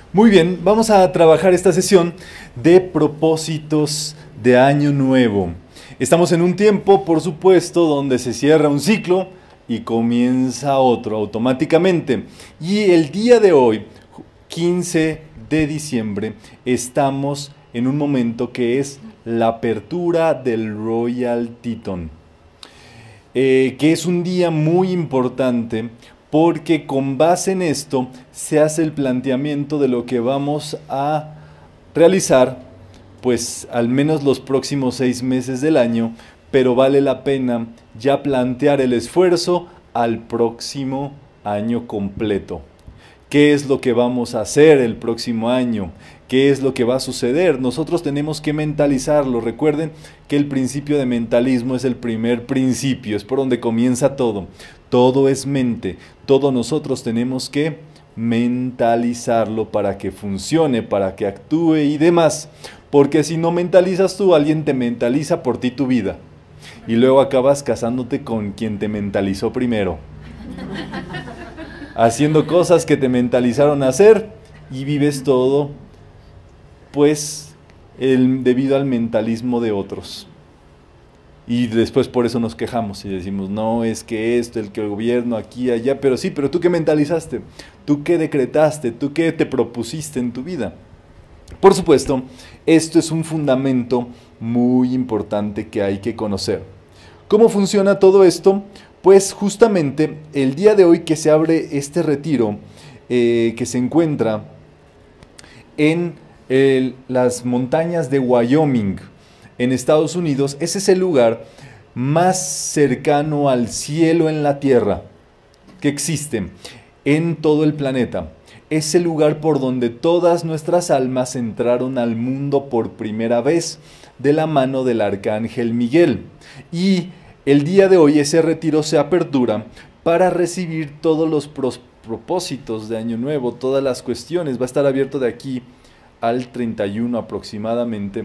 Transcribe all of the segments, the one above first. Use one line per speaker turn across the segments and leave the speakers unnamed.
Muy bien, vamos a trabajar esta sesión de propósitos de año nuevo. Estamos en un tiempo, por supuesto, donde se cierra un ciclo y comienza otro automáticamente. Y el día de hoy, 15 de diciembre, estamos en un momento que es la apertura del Royal Teton, que es un día muy importante porque con base en esto se hace el planteamiento de lo que vamos a realizar, pues al menos los próximos 6 meses del año, pero vale la pena ya plantear el esfuerzo al próximo año completo. ¿Qué es lo que vamos a hacer el próximo año? ¿Qué es lo que va a suceder? Nosotros tenemos que mentalizarlo. Recuerden que el principio de mentalismo es el primer principio, es por donde comienza todo. Todo es mente. Todo nosotros tenemos que mentalizarlo para que funcione, para que actúe y demás. Porque si no mentalizas tú, alguien te mentaliza por ti tu vida. Y luego acabas casándote con quien te mentalizó primero. Haciendo cosas que te mentalizaron a hacer y vives todo, pues, debido al mentalismo de otros. Y después por eso nos quejamos y decimos, no, es que esto, el gobierno, aquí, allá, pero sí, pero tú qué mentalizaste, tú qué decretaste, tú qué te propusiste en tu vida. Por supuesto, esto es un fundamento muy importante que hay que conocer. ¿Cómo funciona todo esto? Pues justamente el día de hoy que se abre este retiro, que se encuentra en las montañas de Wyoming, en Estados Unidos, ese es el lugar más cercano al cielo en la tierra que existe en todo el planeta. Es el lugar por donde todas nuestras almas entraron al mundo por primera vez de la mano del arcángel Miguel. Y el día de hoy ese retiro se apertura para recibir todos los propósitos de Año Nuevo, todas las cuestiones. Va a estar abierto de aquí al 31 aproximadamente,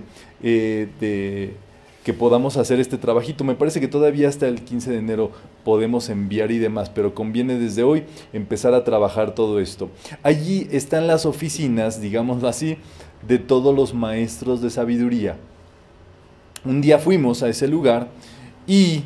que podamos hacer este trabajito. Me parece que todavía hasta el 15 de enero podemos enviar y demás, pero conviene desde hoy empezar a trabajar todo esto. Allí están las oficinas, digámoslo así, de todos los maestros de sabiduría. Un día fuimos a ese lugar y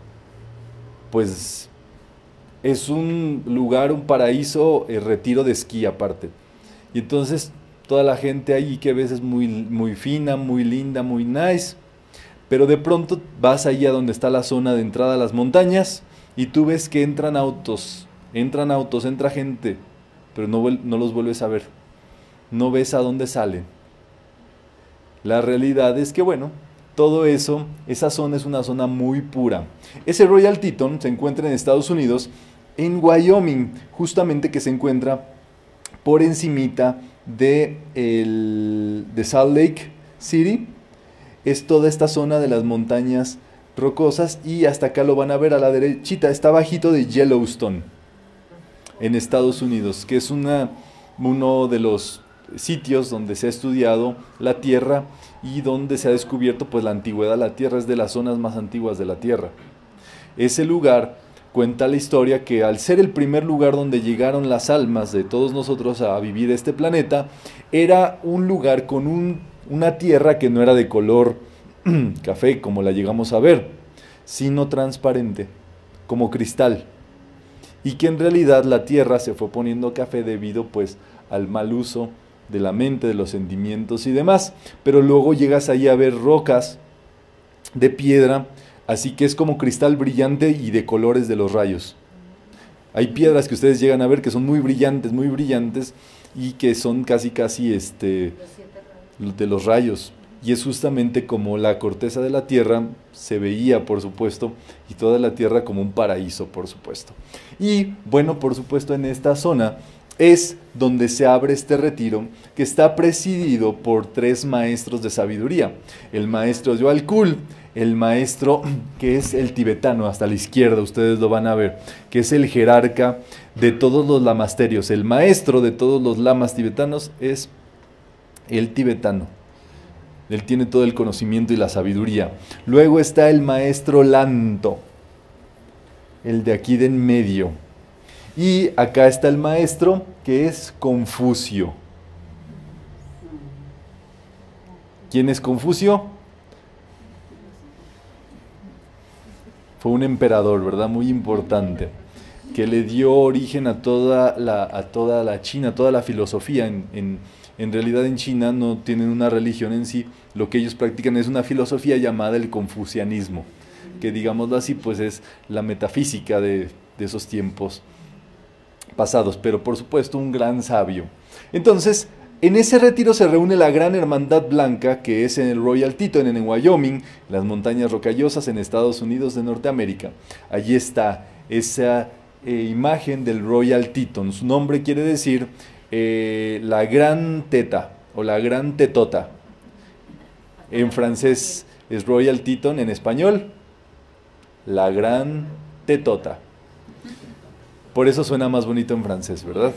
pues es un lugar, un paraíso, retiro de esquí aparte. Y entonces toda la gente ahí que ves es muy, muy fina, muy linda, muy nice. Pero de pronto vas ahí a donde está la zona de entrada a las montañas y tú ves que entran autos, entra gente, pero no los vuelves a ver. No ves a dónde salen. La realidad es que, bueno, todo eso, esa zona es una zona muy pura. Ese Royal Teton se encuentra en Estados Unidos, en Wyoming, justamente que se encuentra por encimita de Salt Lake City. Es toda esta zona de las montañas rocosas y hasta acá lo van a ver a la derechita, está bajito de Yellowstone, en Estados Unidos, que es uno de los sitios donde se ha estudiado la Tierra y donde se ha descubierto pues la antigüedad. La Tierra es de las zonas más antiguas de la Tierra. Ese lugar cuenta la historia que al ser el primer lugar donde llegaron las almas de todos nosotros a vivir este planeta, era un lugar con una tierra que no era de color café como la llegamos a ver, sino transparente, como cristal. Y que en realidad la tierra se fue poniendo café debido pues al mal uso de la mente, de los sentimientos y demás. Pero luego llegas ahí a ver rocas de piedra, así que es como cristal brillante y de colores de los rayos. Hay piedras que ustedes llegan a ver que son muy brillantes y que son casi de los rayos. Y es justamente como la corteza de la tierra se veía, por supuesto, y toda la tierra como un paraíso, por supuesto. Y bueno, por supuesto, en esta zona es donde se abre este retiro, que está presidido por 3 maestros de sabiduría. El maestro Joalkul, el maestro que es el tibetano, hasta la izquierda ustedes lo van a ver, que es el jerarca de todos los lamasterios. El maestro de todos los lamas tibetanos es el tibetano. Él tiene todo el conocimiento y la sabiduría. Luego está el maestro Lanto, el de aquí de en medio. Y acá está el maestro que es Confucio. ¿Quién es Confucio? Fue un emperador, ¿verdad? Muy importante, que le dio origen a toda la China, toda la filosofía. En realidad en China no tienen una religión en sí, lo que ellos practican es una filosofía llamada el confucianismo, que digámoslo así, pues es la metafísica de esos tiempos pasados, pero por supuesto un gran sabio. Entonces, en ese retiro se reúne la Gran Hermandad Blanca, que es en el Royal Teton, en Wyoming, las montañas rocallosas en Estados Unidos de Norteamérica. Allí está esa imagen del Royal Teton. Su nombre quiere decir la gran teta o la gran tetota. En francés es Royal Teton, en español, la gran tetota. Por eso suena más bonito en francés, ¿verdad?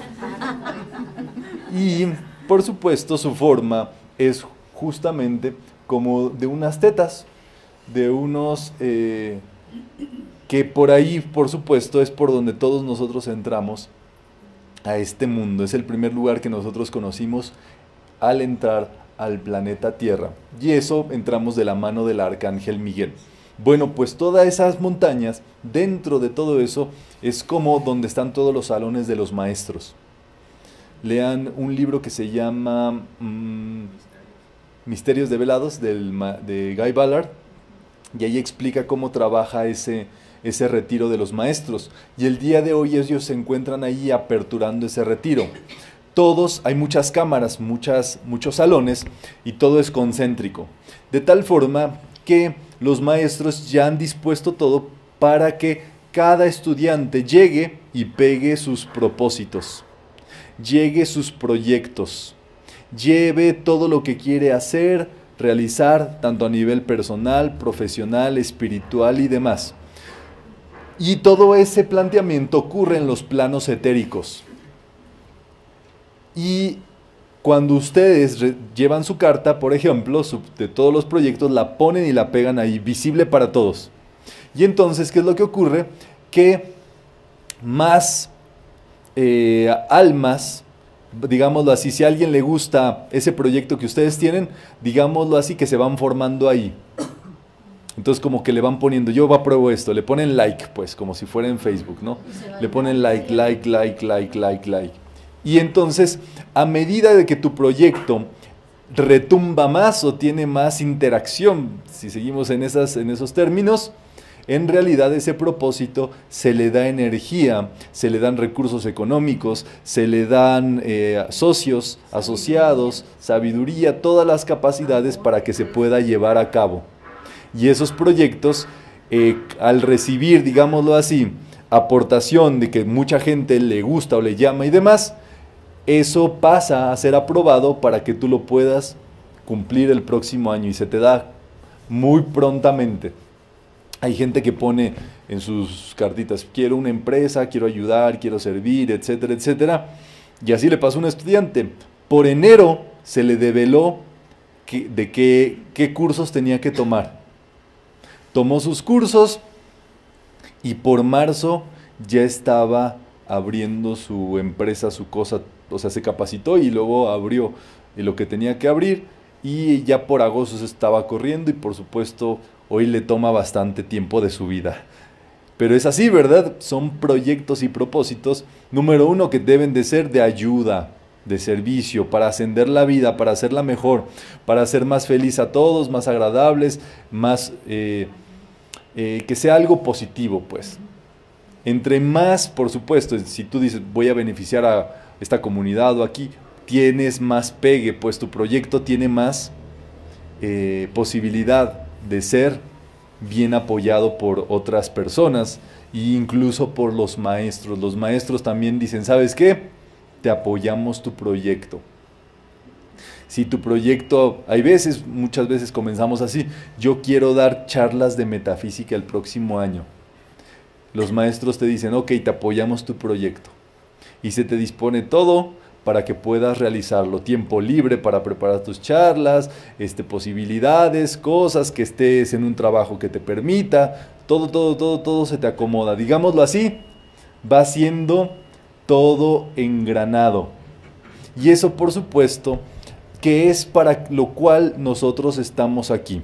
Y por supuesto su forma es justamente como de unas tetas, de unos que por ahí, por supuesto, es por donde todos nosotros entramos a este mundo. Es el primer lugar que nosotros conocimos al entrar al planeta Tierra. Y eso entramos de la mano del Arcángel Miguel. Bueno, pues todas esas montañas, dentro de todo eso, es como donde están todos los salones de los maestros. Lean un libro que se llama Misterios Develados de Guy Ballard, y ahí explica cómo trabaja ese retiro de los maestros. Y el día de hoy ellos se encuentran ahí aperturando ese retiro. Todos, hay muchas cámaras, muchos salones, y todo es concéntrico. De tal forma que los maestros ya han dispuesto todo para que cada estudiante llegue y pegue sus propósitos, llegue sus proyectos, lleve todo lo que quiere hacer, realizar, tanto a nivel personal, profesional, espiritual y demás. Y todo ese planteamiento ocurre en los planos etéricos. Y cuando ustedes llevan su carta, por ejemplo, de todos los proyectos, la ponen y la pegan ahí, visible para todos. Y entonces, ¿qué es lo que ocurre? Que más almas, digámoslo así, si a alguien le gusta ese proyecto que ustedes tienen, digámoslo así, que se van formando ahí. Entonces como que le van poniendo, yo apruebo esto, le ponen like, pues, como si fuera en Facebook, ¿no? Le ponen like. Y entonces, a medida de que tu proyecto retumba más o tiene más interacción, si seguimos en esos términos, en realidad ese propósito se le da energía, se le dan recursos económicos, se le dan socios, asociados, sabiduría, todas las capacidades para que se pueda llevar a cabo. Y esos proyectos, al recibir, digámoslo así, aportación de que mucha gente le gusta o le llama y demás, eso pasa a ser aprobado para que tú lo puedas cumplir el próximo año y se te da muy prontamente. Hay gente que pone en sus cartitas, quiero una empresa, quiero ayudar, quiero servir, etcétera, etcétera. Y así le pasó a un estudiante. Por enero se le develó de qué cursos tenía que tomar. Tomó sus cursos y por marzo ya estaba abriendo su empresa, su cosa, o sea, se capacitó y luego abrió lo que tenía que abrir y ya por agosto se estaba corriendo y por supuesto hoy le toma bastante tiempo de su vida. Pero es así, ¿verdad? Son proyectos y propósitos, número uno, que deben de ser de ayuda, de servicio, para ascender la vida, para hacerla mejor, para hacer más feliz a todos, más agradables, más que sea algo positivo, pues. Entre más, por supuesto, si tú dices voy a beneficiar a esta comunidad o aquí, tienes más pegue, pues tu proyecto tiene más posibilidad de ser bien apoyado por otras personas e incluso por los maestros. Los maestros también dicen, ¿sabes qué? Te apoyamos tu proyecto. Si tu proyecto, muchas veces comenzamos así, yo quiero dar charlas de metafísica el próximo año. Los maestros te dicen, ok, te apoyamos tu proyecto. Y se te dispone todo para que puedas realizarlo. Tiempo libre para preparar tus charlas, posibilidades, cosas, que estés en un trabajo que te permita. Todo se te acomoda. Digámoslo así, va siendo todo engranado. Y eso, por supuesto, que es para lo cual nosotros estamos aquí.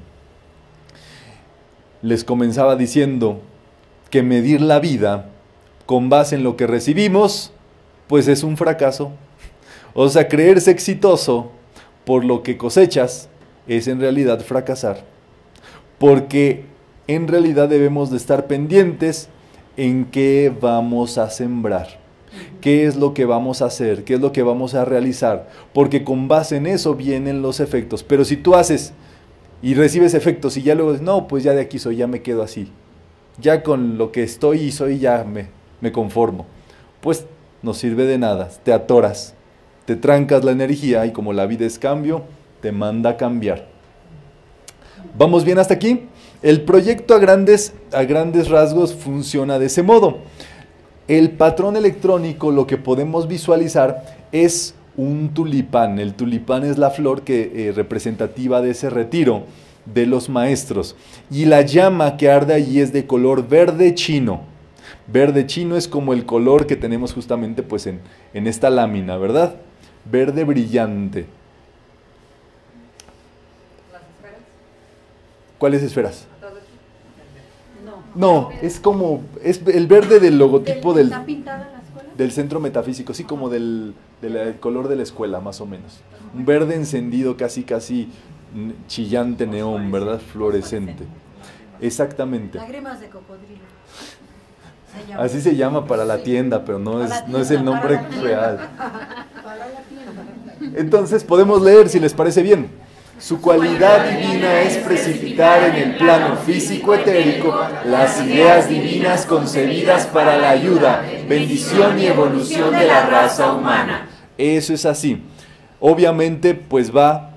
Les comenzaba diciendo que medir la vida con base en lo que recibimos, pues es un fracaso. O sea, creerse exitoso por lo que cosechas es en realidad fracasar. Porque en realidad debemos de estar pendientes en qué vamos a sembrar, qué es lo que vamos a hacer, qué es lo que vamos a realizar, porque con base en eso vienen los efectos. Pero si tú haces y recibes efectos y ya luego dices, no, pues ya de aquí soy, ya me quedo así, ya con lo que estoy y soy ya me conformo, pues no sirve de nada, te atoras, te trancas la energía y como la vida es cambio, te manda a cambiar. ¿Vamos bien hasta aquí? El proyecto a grandes rasgos funciona de ese modo. El patrón electrónico, lo que podemos visualizar es un tulipán. El tulipán es la flor que representativa de ese retiro de los maestros. Y la llama que arde allí es de color verde chino. Verde chino es como el color que tenemos justamente pues en esta lámina, ¿verdad? Verde brillante.
¿Las esferas?
¿Cuáles esferas?
No.
No, es como, es el verde del logotipo del,
¿Está pintada en la escuela?
del centro metafísico, sí, como del color de la escuela, más o menos. Un verde encendido, casi chillante neón, ¿verdad? Fluorescente. Exactamente.
Lágrimas de cocodrilo.
Así se llama para la tienda, pero no es el nombre real.
Para la tienda.
Entonces podemos leer, si les parece bien. Su cualidad divina es precipitar en el plano físico etérico las ideas divinas concebidas para la ayuda, bendición y evolución de la raza humana. Eso es así. Obviamente, pues va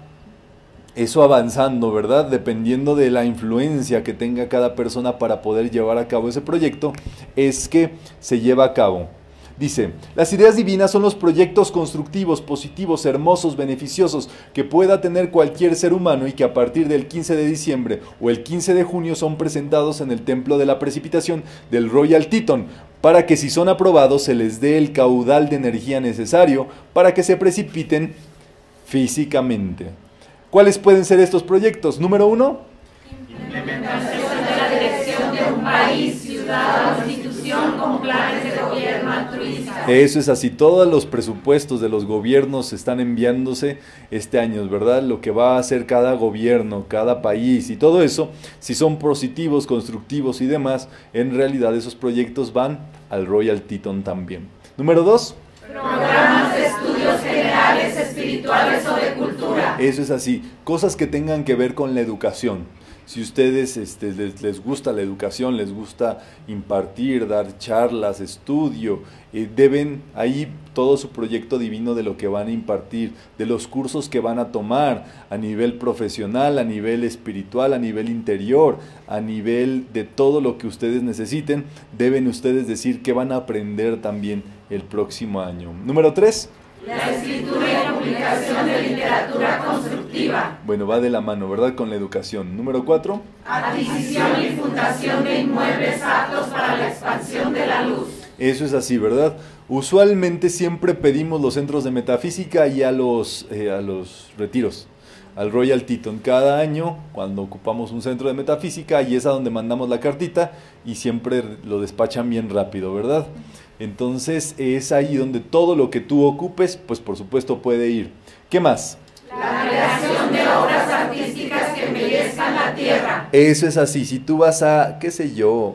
eso avanzando, ¿verdad? Dependiendo de la influencia que tenga cada persona para poder llevar a cabo ese proyecto, es que se lleva a cabo. Dice, las ideas divinas son los proyectos constructivos, positivos, hermosos, beneficiosos que pueda tener cualquier ser humano y que a partir del 15 de diciembre o el 15 de junio son presentados en el templo de la precipitación del Royal Teton, para que si son aprobados se les dé el caudal de energía necesario para que se precipiten físicamente. ¿Cuáles pueden ser estos proyectos? Número 1.
Implementación de la dirección de un país, ciudad o institución con planes de gobierno altruista.
Eso es así, todos los presupuestos de los gobiernos están enviándose este año, ¿verdad? Lo que va a hacer cada gobierno, cada país y todo eso, si son positivos, constructivos y demás, en realidad esos proyectos van al Royal Teton también. Número 2.
Programas de estudios generales, espirituales o de cultura.
Eso es así, cosas que tengan que ver con la educación. Si ustedes les gusta la educación, les gusta impartir, dar charlas, estudio, deben ahí todo su proyecto divino de lo que van a impartir, de los cursos que van a tomar a nivel profesional, a nivel espiritual, a nivel interior, a nivel de todo lo que ustedes necesiten, deben ustedes decir que van a aprender también el próximo año. Número 3.
La escritura y la publicación de literatura constructiva.
Bueno, va de la mano, ¿verdad? Con la educación. Número 4.
Adquisición y fundación de inmuebles aptos para la expansión de la luz.
Eso es así, ¿verdad? Usualmente siempre pedimos los centros de metafísica y a los retiros, al Royal Teton. Cada año, cuando ocupamos un centro de metafísica, ahí es a donde mandamos la cartita y siempre lo despachan bien rápido, ¿verdad? Entonces es ahí donde todo lo que tú ocupes, pues por supuesto puede ir. ¿Qué más?
La creación de obras artísticas que embellezcan la tierra.
Eso es así. Si tú vas a, qué sé yo,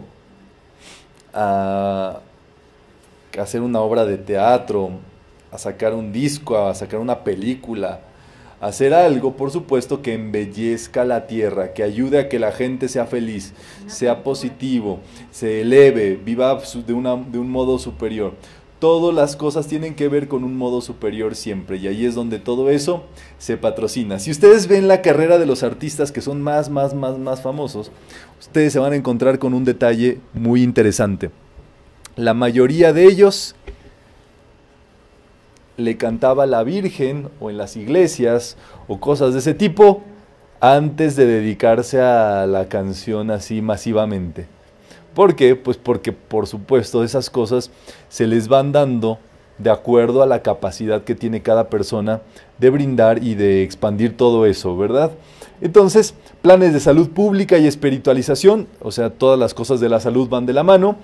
a hacer una obra de teatro, a sacar un disco, a sacar una película, a hacer algo, por supuesto, que embellezca la tierra, que ayude a que la gente sea feliz, sea positivo, se eleve, viva de un modo superior. Todas las cosas tienen que ver con un modo superior siempre, y ahí es donde todo eso se patrocina. Si ustedes ven la carrera de los artistas que son más famosos, ustedes se van a encontrar con un detalle muy interesante. La mayoría de ellos le cantaba a la Virgen o en las iglesias o cosas de ese tipo antes de dedicarse a la canción así masivamente. ¿Por qué? Pues porque por supuesto esas cosas se les van dando de acuerdo a la capacidad que tiene cada persona de brindar y de expandir todo eso, ¿verdad? Entonces, planes de salud pública y espiritualización, o sea, todas las cosas de la salud van de la mano,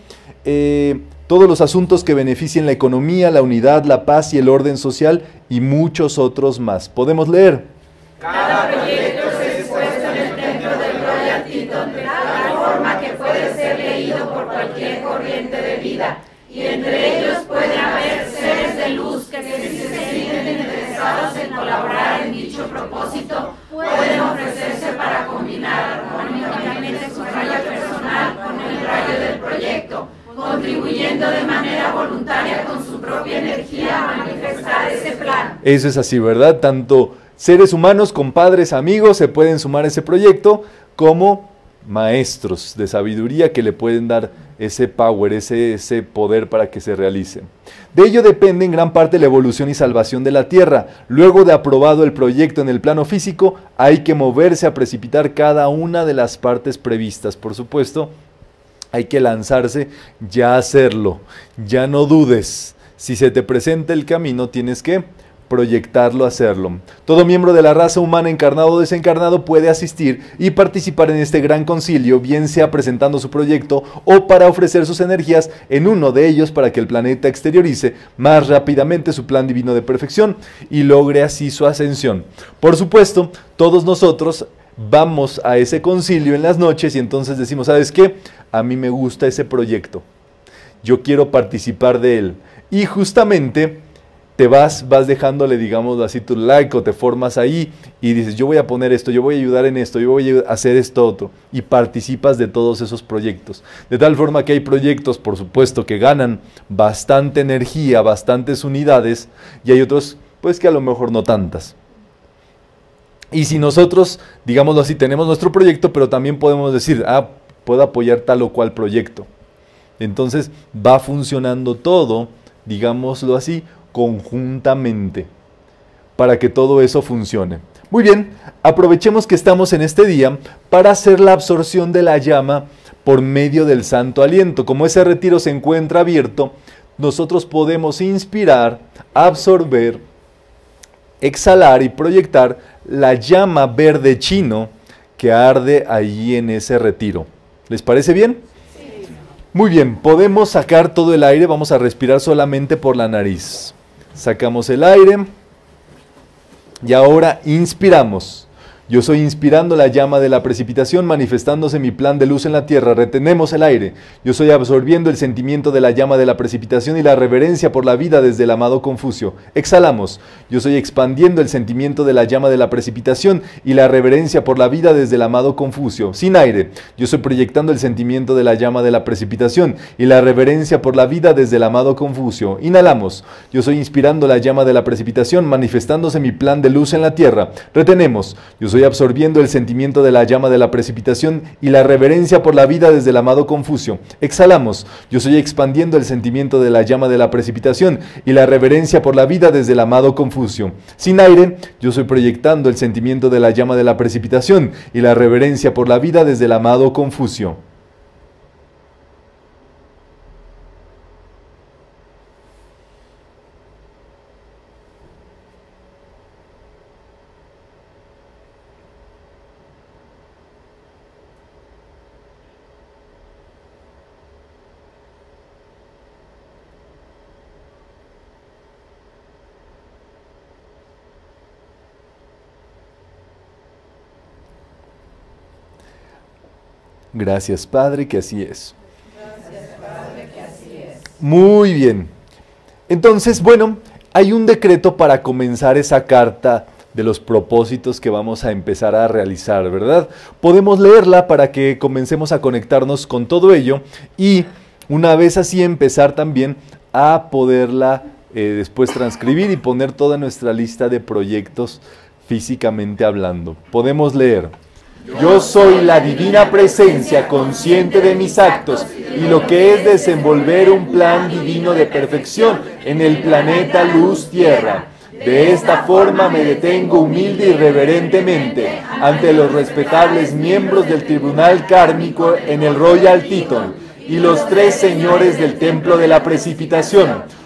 todos los asuntos que beneficien la economía, la unidad, la paz y el orden social y muchos otros más. Podemos leer.
Cada proyecto es expuesto en el templo del Royal Teton de tal forma que puede ser leído por cualquier corriente de vida, y entre ellos puede haber seres de luz que si se sienten interesados en colaborar en dicho propósito, pueden ofrecerse para combinar armónicamente su rayo personal con el rayo del proyecto, contribuyendo de manera voluntaria con su propia energía a manifestar ese plan.
Eso es así, ¿verdad? Tanto seres humanos, compadres, amigos, se pueden sumar a ese proyecto, como maestros de sabiduría que le pueden dar ese power, ese poder para que se realice. De ello depende en gran parte la evolución y salvación de la Tierra. Luego de aprobado el proyecto en el plano físico, hay que moverse a precipitar cada una de las partes previstas. Por supuesto, hay que lanzarse ya a hacerlo, ya no dudes. Si se te presenta el camino, tienes que proyectarlo, hacerlo. Todo miembro de la raza humana, encarnado o desencarnado, puede asistir y participar en este gran concilio, bien sea presentando su proyecto o para ofrecer sus energías en uno de ellos para que el planeta exteriorice más rápidamente su plan divino de perfección y logre así su ascensión. Por supuesto, todos nosotros vamos a ese concilio en las noches y entonces decimos, ¿sabes qué? A mí me gusta ese proyecto, yo quiero participar de él. Y justamente te vas dejándole, digamos así, tu like, o te formas ahí y dices, yo voy a poner esto, yo voy a ayudar en esto, yo voy a hacer esto otro, y participas de todos esos proyectos. De tal forma que hay proyectos, por supuesto, que ganan bastante energía, bastantes unidades, y hay otros, pues, que a lo mejor no tantas. Y si nosotros, digámoslo así, tenemos nuestro proyecto, pero también podemos decir, puedo apoyar tal o cual proyecto. Entonces va funcionando todo, digámoslo así, conjuntamente, para que todo eso funcione. Muy bien, aprovechemos que estamos en este día para hacer la absorción de la llama por medio del santo aliento. Como ese retiro se encuentra abierto, nosotros podemos inspirar, absorber, exhalar y proyectar la llama verde chino que arde allí en ese retiro. ¿Les parece bien? Sí. Muy bien, podemos sacar todo el aire, vamos a respirar solamente por la nariz. Sacamos el aire y ahora inspiramos. Yo soy inspirando la llama de la precipitación, manifestándose mi plan de luz en la tierra. Retenemos el aire. Yo soy absorbiendo el sentimiento de la llama de la precipitación y la reverencia por la vida desde el amado Confucio. Exhalamos. Yo soy expandiendo el sentimiento de la llama de la precipitación y la reverencia por la vida desde el amado Confucio. Sin aire. Yo soy proyectando el sentimiento de la llama de la precipitación y la reverencia por la vida desde el amado Confucio. Inhalamos. Yo soy inspirando la llama de la precipitación, manifestándose mi plan de luz en la tierra. Retenemos. Yo soy absorbiendo el sentimiento de la llama de la precipitación y la reverencia por la vida desde el amado Confucio. Exhalamos. Yo soy expandiendo el sentimiento de la llama de la precipitación y la reverencia por la vida desde el amado Confucio. Sin aire, yo soy proyectando el sentimiento de la llama de la precipitación y la reverencia por la vida desde el amado Confucio. Gracias, Padre, que así es.
Gracias, Padre, que así es.
Muy bien. Entonces, bueno, hay un decreto para comenzar esa carta de los propósitos que vamos a empezar a realizar, ¿verdad? Podemos leerla para que comencemos a conectarnos con todo ello y una vez así empezar también a poderla después transcribir y poner toda nuestra lista de proyectos físicamente hablando. Podemos leer. Yo soy la divina presencia consciente de mis actos y lo que es desenvolver un plan divino de perfección en el planeta Luz Tierra. De esta forma me detengo humilde y reverentemente ante los respetables miembros del Tribunal Kármico en el Royal Teton y los tres señores del Templo de la Precipitación,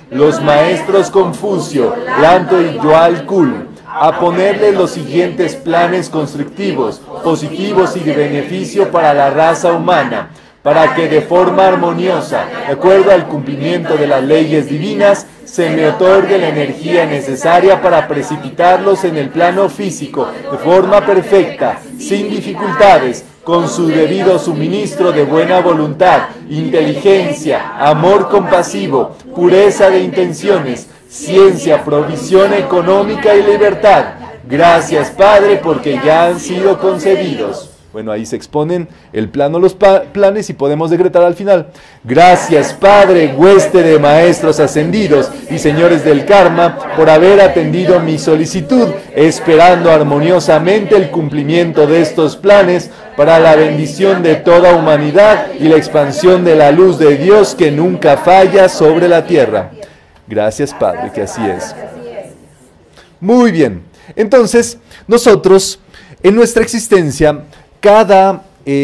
los maestros Confucio, Lando y Yoalcul, a ponerle los siguientes planes constructivos, positivos y de beneficio para la raza humana, para que de forma armoniosa, de acuerdo al cumplimiento de las leyes divinas, se me otorgue la energía necesaria para precipitarlos en el plano físico de forma perfecta, sin dificultades, con su debido suministro de buena voluntad, inteligencia, amor compasivo, pureza de intenciones, ciencia, provisión económica y libertad. Gracias, Padre, porque ya han sido concedidos. Bueno, ahí se exponen el plano, los planes, y podemos decretar al final: gracias, Padre, hueste de maestros ascendidos y señores del karma, por haber atendido mi solicitud, esperando armoniosamente el cumplimiento de estos planes para la bendición de toda humanidad y la expansión de la luz de Dios que nunca falla sobre la tierra. Gracias, Padre, que así es. Muy bien. Entonces, nosotros, en nuestra existencia, cada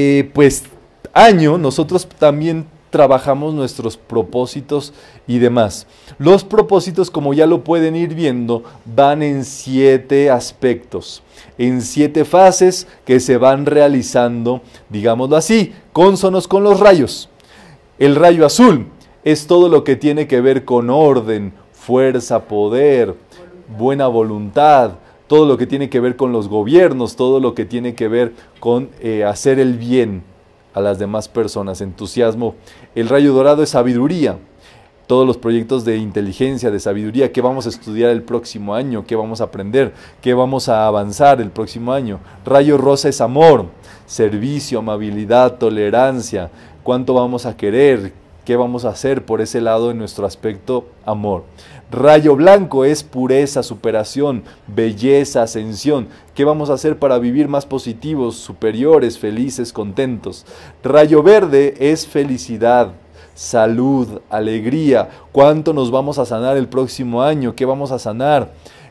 año, nosotros también trabajamos nuestros propósitos y demás. Los propósitos, como ya lo pueden ir viendo, van en 7 aspectos, en 7 fases que se van realizando, digámoslo así, cónsonos con los rayos. El rayo azul es todo lo que tiene que ver con orden, fuerza, poder, buena voluntad, todo lo que tiene que ver con los gobiernos, todo lo que tiene que ver con hacer el bien a las demás personas, entusiasmo. El rayo dorado es sabiduría, todos los proyectos de inteligencia, de sabiduría, qué vamos a estudiar el próximo año, qué vamos a aprender, qué vamos a avanzar el próximo año. Rayo rosa es amor, servicio, amabilidad, tolerancia, cuánto vamos a querer, qué vamos a hacer por ese lado en nuestro aspecto amor. Rayo blanco es pureza, superación, belleza, ascensión. ¿Qué vamos a hacer para vivir más positivos, superiores, felices, contentos? Rayo verde es felicidad, salud, alegría. ¿Cuánto nos vamos a sanar el próximo año? ¿Qué vamos a sanar?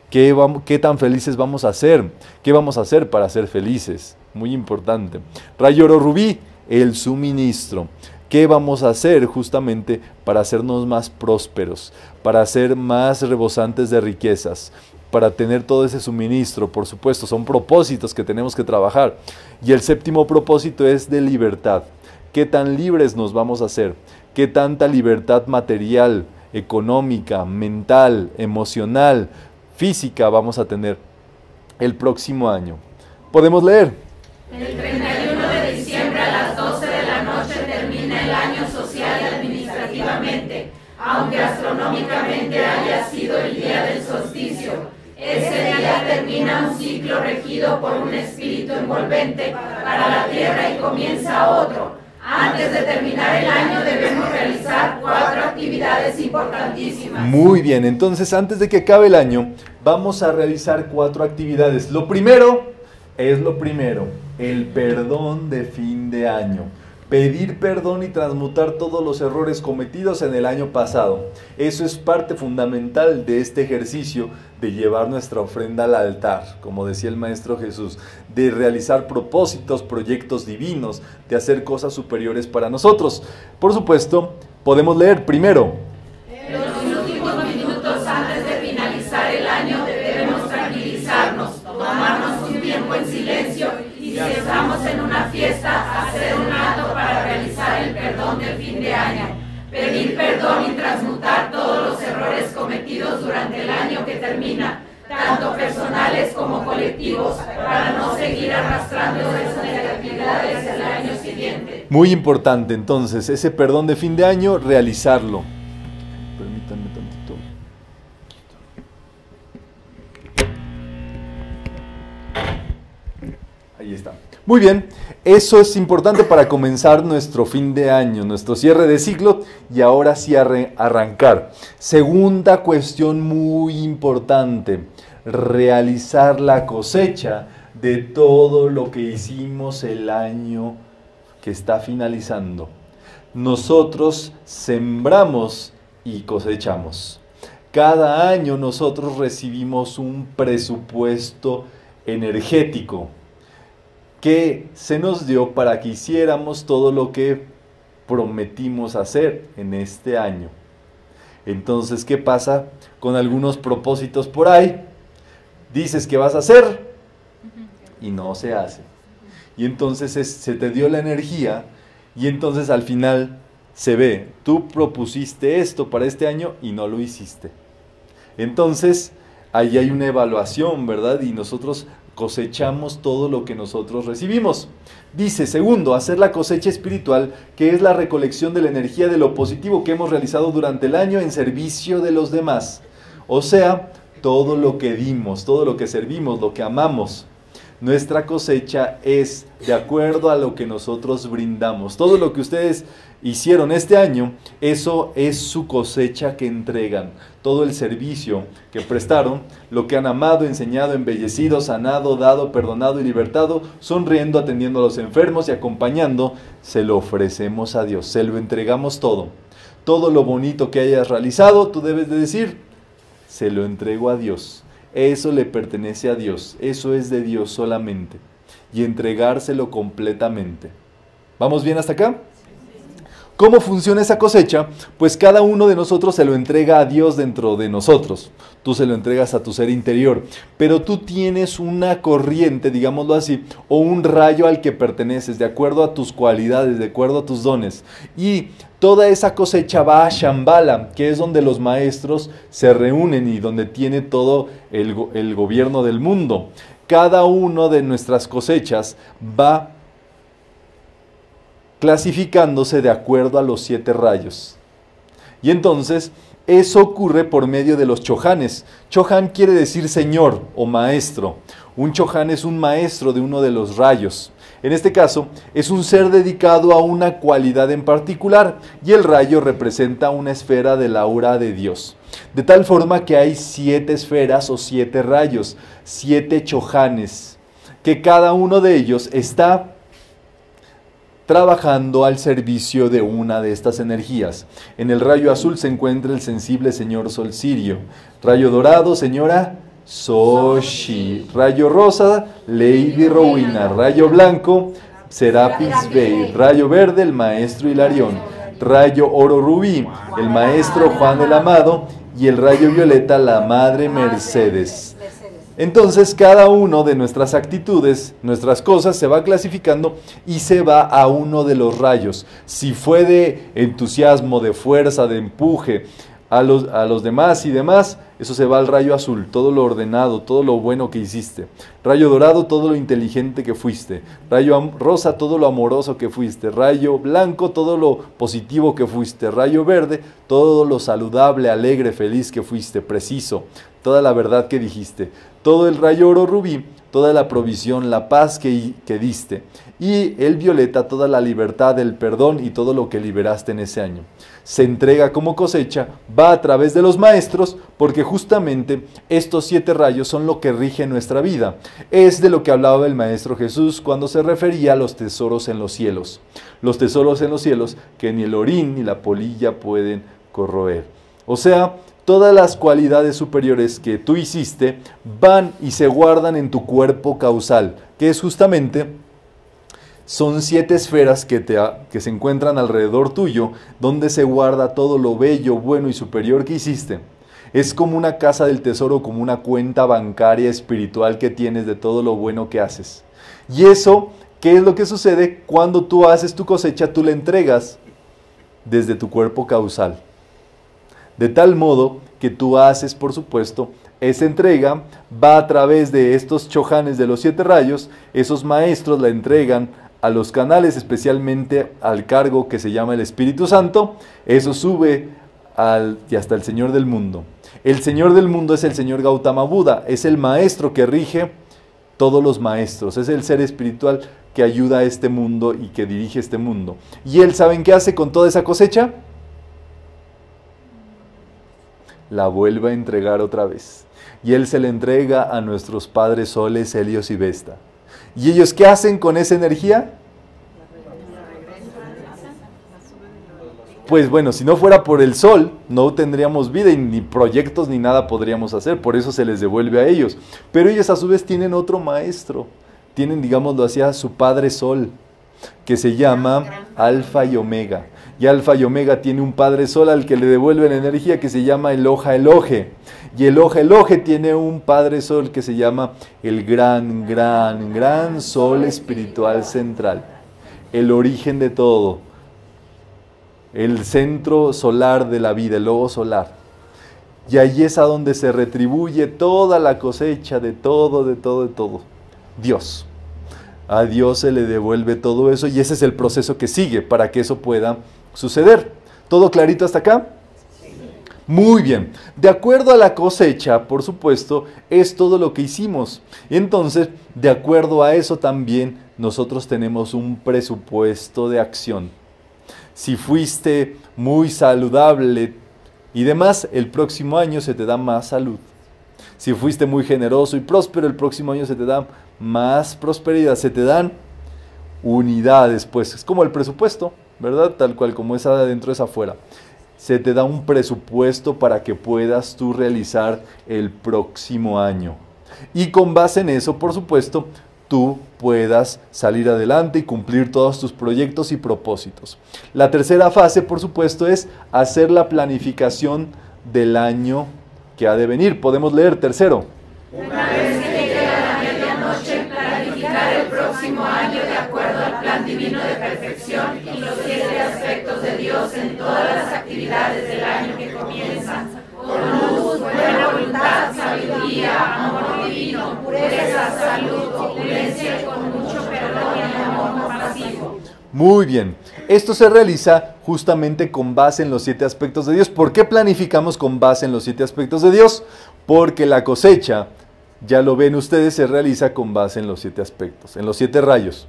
¿Qué tan felices vamos a ser? ¿Qué vamos a hacer para ser felices? Muy importante. Rayo oro rubí, el suministro. ¿Qué vamos a hacer justamente para hacernos más prósperos, para ser más rebosantes de riquezas, para tener todo ese suministro? Por supuesto, son propósitos que tenemos que trabajar. Y el 7º propósito es de libertad. ¿Qué tan libres nos vamos a hacer? ¿Qué tanta libertad material, económica, mental, emocional, física vamos a tener el próximo año? Podemos leer.
El 31 de diciembre a las 12 de la noche termina el año social y administrativamente, aunque astronómicamente haya sido el día del solsticio. Ese día termina un ciclo regido por un espíritu envolvente para la Tierra y comienza otro. Antes de terminar el año debemos realizar 4 actividades importantísimas.
Muy bien, entonces antes de que acabe el año vamos a realizar 4 actividades. Lo primero, el perdón de fin de año. Pedir perdón y transmutar todos los errores cometidos en el año pasado. Eso es parte fundamental de este ejercicio de llevar nuestra ofrenda al altar, como decía el Maestro Jesús, de realizar propósitos, proyectos divinos, de hacer cosas superiores para nosotros. Por supuesto, podemos leer primero.
En los últimos minutos antes de finalizar el año debemos tranquilizarnos, tomarnos un tiempo en silencio y si estamos en una fiesta, hacer un acto para realizar el perdón del fin de año. Pedir perdón y transmutar todos los errores cometidos durante el año que termina, tanto personales como colectivos, para no seguir arrastrando esas negatividades el año siguiente.
Muy importante, entonces, ese perdón de fin de año, realizarlo. Permítanme tantito. Ahí está. Muy bien, eso es importante para comenzar nuestro fin de año, nuestro cierre de ciclo y ahora sí arrancar. Segunda cuestión muy importante, realizar la cosecha de todo lo que hicimos el año que está finalizando. Nosotros sembramos y cosechamos. Cada año nosotros recibimos un presupuesto energético que se nos dio para que hiciéramos todo lo que prometimos hacer en este año. Entonces, ¿qué pasa con algunos propósitos por ahí? Dices que vas a hacer y no se hace. Y entonces se te dio la energía y entonces al final se ve, tú propusiste esto para este año y no lo hiciste. Entonces, ahí hay una evaluación, ¿verdad? Y nosotros cosechamos todo lo que nosotros recibimos. Dice, segundo, hacer la cosecha espiritual, que es la recolección de la energía de lo positivo que hemos realizado durante el año en servicio de los demás. O sea, todo lo que dimos, todo lo que servimos, lo que amamos. Nuestra cosecha es de acuerdo a lo que nosotros brindamos. Todo lo que ustedes hicieron este año, eso es su cosecha que entregan. Todo el servicio que prestaron, lo que han amado, enseñado, embellecido, sanado, dado, perdonado y libertado, sonriendo, atendiendo a los enfermos y acompañando, se lo ofrecemos a Dios, se lo entregamos todo. Todo lo bonito que hayas realizado, tú debes de decir, se lo entrego a Dios. Eso le pertenece a Dios, eso es de Dios solamente. Y entregárselo completamente. ¿Vamos bien hasta acá? ¿Cómo funciona esa cosecha? Pues cada uno de nosotros se lo entrega a Dios dentro de nosotros. Tú se lo entregas a tu ser interior. Pero tú tienes una corriente, digámoslo así, o un rayo al que perteneces, de acuerdo a tus cualidades, de acuerdo a tus dones. Y toda esa cosecha va a Shambhala, que es donde los maestros se reúnen y donde tiene todo el gobierno del mundo. Cada uno de nuestras cosechas va clasificándose de acuerdo a los 7 rayos. Y entonces, eso ocurre por medio de los chohanes. Chohan quiere decir señor o maestro. Un chohan es un maestro de uno de los rayos. En este caso, es un ser dedicado a una cualidad en particular, y el rayo representa una esfera del aura de Dios. De tal forma que hay 7 esferas o 7 rayos, 7 chohanes, que cada uno de ellos está trabajando al servicio de una de estas energías. En el rayo azul se encuentra el sensible señor Sol Sirio. Rayo dorado, señora Xochitl. Rayo rosa, Lady Rowena. Rayo blanco, Serapis Bey. Rayo verde, el maestro Hilarión. Rayo oro rubí, el maestro Juan el Amado. Y el rayo violeta, la madre Mercedes. Entonces cada uno de nuestras actitudes, nuestras cosas, se va clasificando y se va a uno de los rayos. Si fue de entusiasmo, de fuerza, de empuje a los demás y demás, eso se va al rayo azul, todo lo ordenado, todo lo bueno que hiciste. Rayo dorado, todo lo inteligente que fuiste. Rayo rosa, todo lo amoroso que fuiste. Rayo blanco, todo lo positivo que fuiste. Rayo verde, todo lo saludable, alegre, feliz que fuiste, preciso. Toda la verdad que dijiste. Todo el rayo oro rubí, toda la provisión, la paz que diste. Y el violeta, toda la libertad, el perdón y todo lo que liberaste en ese año. Se entrega como cosecha, va a través de los maestros, porque justamente estos 7 rayos son lo que rige nuestra vida. Es de lo que hablaba el Maestro Jesús cuando se refería a los tesoros en los cielos. Los tesoros en los cielos que ni el orín ni la polilla pueden corroer. O sea, todas las cualidades superiores que tú hiciste van y se guardan en tu cuerpo causal, que es justamente, son 7 esferas que se encuentran alrededor tuyo, donde se guarda todo lo bello, bueno y superior que hiciste. Es como una casa del tesoro, como una cuenta bancaria espiritual que tienes de todo lo bueno que haces. Y eso, ¿qué es lo que sucede? Cuando tú haces tu cosecha, tú la entregas desde tu cuerpo causal. De tal modo que tú haces, por supuesto, esa entrega va a través de estos chohanes de los 7 rayos. Esos maestros la entregan a los canales, especialmente al cargo que se llama el Espíritu Santo. Eso sube y hasta el Señor del mundo. El Señor del mundo es el Señor Gautama Buda, es el maestro que rige todos los maestros, es el ser espiritual que ayuda a este mundo y que dirige este mundo. Y él, ¿saben qué hace con toda esa cosecha? La vuelve a entregar otra vez. Y él se le entrega a nuestros padres soles, Helios y Vesta. ¿Y ellos qué hacen con esa energía? Pues bueno, si no fuera por el sol, no tendríamos vida y ni proyectos ni nada podríamos hacer, por eso se les devuelve a ellos. Pero ellos a su vez tienen otro maestro, tienen, digámoslo así, a su padre sol. que se llama Alfa y Omega. Y Alfa y Omega tiene un Padre Sol al que le devuelve la energía que se llama Eloja Eloje. Y Eloja Eloje tiene un Padre Sol que se llama el gran Sol espiritual central. El origen de todo. El centro solar de la vida, el logo solar. Y ahí es a donde se retribuye toda la cosecha de todo. Dios. A Dios se le devuelve todo eso y ese es el proceso que sigue para que eso pueda suceder. ¿Todo clarito hasta acá? Muy bien. De acuerdo a la cosecha, por supuesto, es todo lo que hicimos. Entonces, de acuerdo a eso también, nosotros tenemos un presupuesto de acción. Si fuiste muy saludable y demás, el próximo año se te da más salud. Si fuiste muy generoso y próspero, el próximo año se te da más prosperidad. Se te dan unidades, pues es como el presupuesto, ¿verdad? Tal cual como es adentro es afuera. Se te da un presupuesto para que puedas tú realizar el próximo año. Y con base en eso, por supuesto, tú puedas salir adelante y cumplir todos tus proyectos y propósitos. La tercera fase, por supuesto, es hacer la planificación del año que ha de venir. Podemos leer tercero.
Una vez que llegue la medianoche, planificar el próximo año de acuerdo al plan divino de perfección y los 7 aspectos de Dios en todas las actividades del año que comienza, con luz, buena voluntad, sabiduría, amor divino, pureza, salud, opulencia y con mucho perdón y amor compasivo.
Muy bien. Esto se realiza justamente con base en los 7 aspectos de Dios. ¿Por qué planificamos con base en los 7 aspectos de Dios? Porque la cosecha, ya lo ven ustedes, se realiza con base en los 7 aspectos, en los 7 rayos.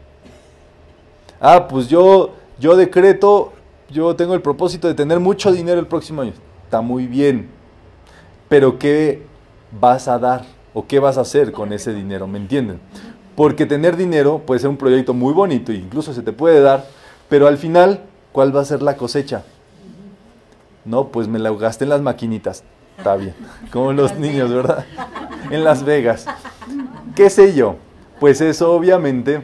Ah, pues yo decreto, yo tengo el propósito de tener mucho dinero el próximo año. Está muy bien. Pero ¿qué vas a dar? ¿O qué vas a hacer con ese dinero? ¿Me entienden? Porque tener dinero puede ser un proyecto muy bonito e incluso se te puede dar, pero al final, ¿cuál va a ser la cosecha? No, pues me la gasté en las maquinitas. Está bien, como los niños, ¿verdad? En Las Vegas. ¿Qué sé yo? Pues eso obviamente,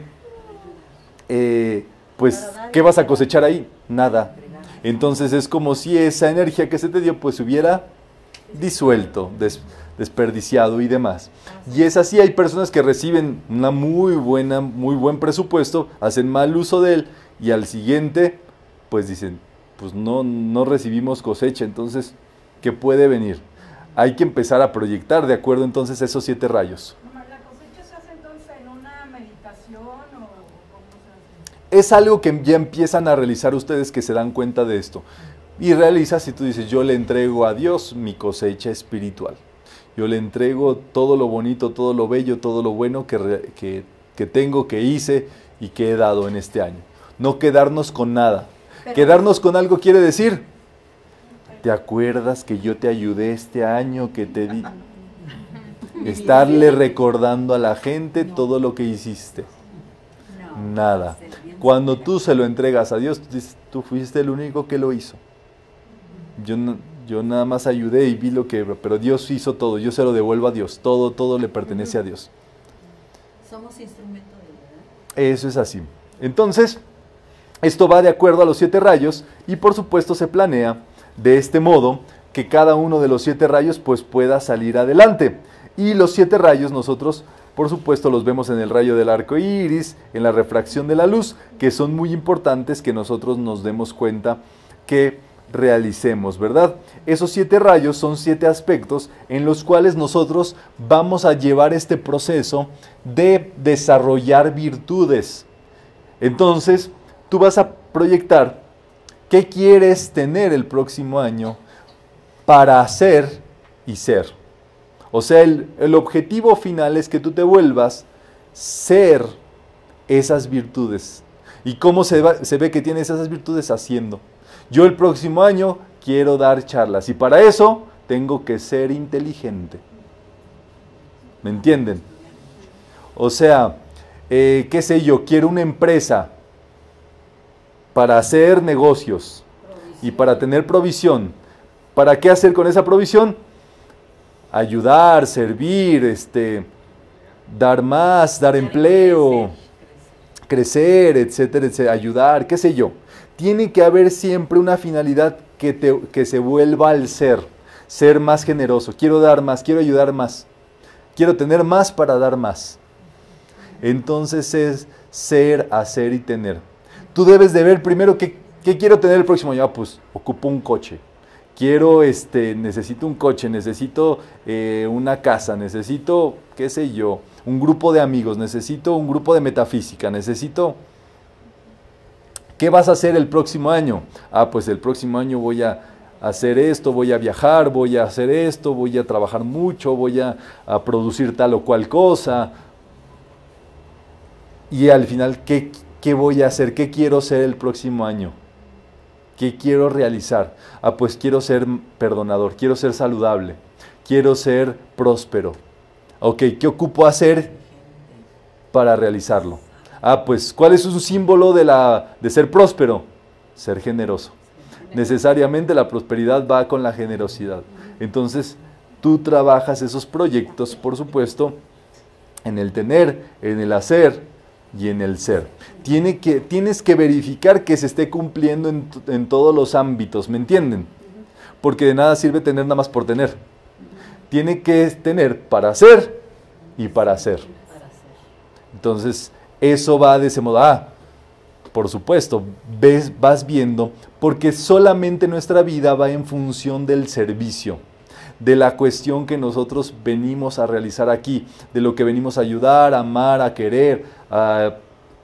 pues, ¿qué vas a cosechar ahí? Nada. Entonces es como si esa energía que se te dio, pues hubiera disuelto, desperdiciado y demás. Y es así, hay personas que reciben muy buen presupuesto, hacen mal uso de él y al siguiente, pues dicen, pues no recibimos cosecha, entonces, ¿qué puede venir? Hay que empezar a proyectar de acuerdo entonces a esos 7 rayos.
¿La cosecha se hace entonces en una meditación o cómo se hace?
Es algo que ya empiezan a realizar ustedes que se dan cuenta de esto. Y realizas y tú dices, yo le entrego a Dios mi cosecha espiritual. Yo le entrego todo lo bonito, todo lo bello, todo lo bueno que tengo, que hice y que he dado en este año. No quedarnos con nada. Quedarnos con algo quiere decir, ¿te acuerdas que yo te ayudé este año, que te di? Estarle recordando a la gente todo lo que hiciste. Nada. Cuando tú se lo entregas a Dios, tú dices, tú fuiste el único que lo hizo. Yo nada más ayudé y vi lo que... Pero Dios hizo todo, yo se lo devuelvo a Dios. Todo le pertenece a Dios.
Somos instrumento de verdad.
Eso es así. Entonces, esto va de acuerdo a los 7 rayos y por supuesto se planea de este modo que cada uno de los 7 rayos pues pueda salir adelante. Y los 7 rayos nosotros, por supuesto, los vemos en el rayo del arco iris, en la refracción de la luz, que son muy importantes que nosotros nos demos cuenta que realicemos, ¿verdad? Esos 7 rayos son 7 aspectos en los cuales nosotros vamos a llevar este proceso de desarrollar virtudes. Entonces, tú vas a proyectar qué quieres tener el próximo año para hacer y ser. O sea, el objetivo final es que tú te vuelvas ser esas virtudes. ¿Y cómo se ve que tienes esas virtudes? Haciendo. Yo el próximo año quiero dar charlas y para eso tengo que ser inteligente. ¿Me entienden? O sea, qué sé yo, quiero una empresa para hacer negocios y para tener provisión. ¿Para qué hacer con esa provisión? Ayudar, servir, dar más, dar empleo, crecer, etcétera, etcétera, ayudar, qué sé yo. Tiene que haber siempre una finalidad que se vuelva al ser más generoso. Quiero dar más, quiero ayudar más, quiero tener más para dar más. Entonces es ser, hacer y tener. Tú debes de ver primero qué quiero tener el próximo año. Pues ocupo un coche. Necesito un coche, necesito una casa, necesito, qué sé yo, un grupo de amigos, necesito un grupo de metafísica, necesito... ¿Qué vas a hacer el próximo año? Pues el próximo año voy a hacer esto, voy a viajar, voy a hacer esto, voy a trabajar mucho, voy a producir tal o cual cosa. Y al final, ¿qué voy a hacer? ¿Qué quiero ser el próximo año? ¿Qué quiero realizar? Pues quiero ser perdonador, quiero ser saludable, quiero ser próspero. Ok, ¿qué ocupo hacer para realizarlo? Pues ¿cuál es un símbolo de ser próspero? Ser generoso. Necesariamente la prosperidad va con la generosidad. Entonces, tú trabajas esos proyectos, por supuesto, en el tener, en el hacer y en el ser. Tienes que verificar que se esté cumpliendo en todos los ámbitos, ¿me entienden? Porque de nada sirve tener nada más por tener. Tiene que tener para hacer y para hacer. Entonces, eso va de ese modo. Por supuesto, vas viendo, porque solamente nuestra vida va en función del servicio, de la cuestión que nosotros venimos a realizar aquí, de lo que venimos a ayudar, a amar, a querer, a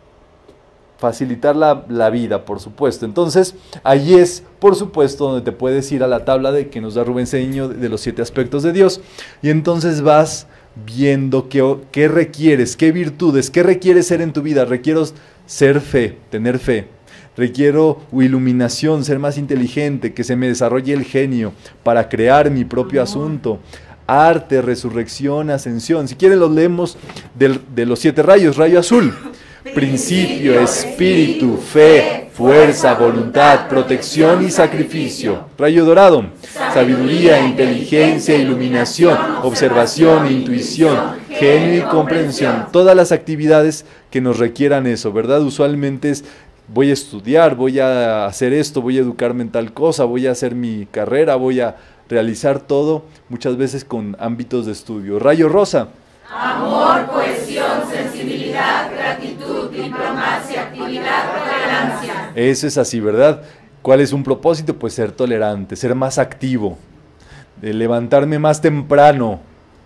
facilitar la vida, por supuesto. Entonces, ahí es, por supuesto, donde te puedes ir a la tabla que nos da Rubén Cediño de los 7 aspectos de Dios, y entonces vas viendo qué requieres, qué virtudes, qué requieres ser en tu vida. Requiero ser fe, tener fe. Requiero iluminación, ser más inteligente, que se me desarrolle el genio para crear mi propio asunto. Arte, resurrección, ascensión. Si quieren los leemos de los 7 rayos. Rayo azul: principio, espíritu, fe, fuerza, voluntad, protección y sacrificio. Rayo dorado: sabiduría, inteligencia, iluminación, observación, intuición, genio y comprensión. Todas las actividades que nos requieran eso, ¿verdad? Usualmente es: voy a estudiar, voy a hacer esto, voy a educarme en tal cosa, voy a hacer mi carrera, voy a realizar todo, muchas veces con ámbitos de estudio. Rayo rosa:
amor, cohesión, sensibilidad, gratitud, diplomacia, actividad, tolerancia.
Eso es así, ¿verdad? ¿Cuál es un propósito? Pues ser tolerante, ser más activo, levantarme más temprano,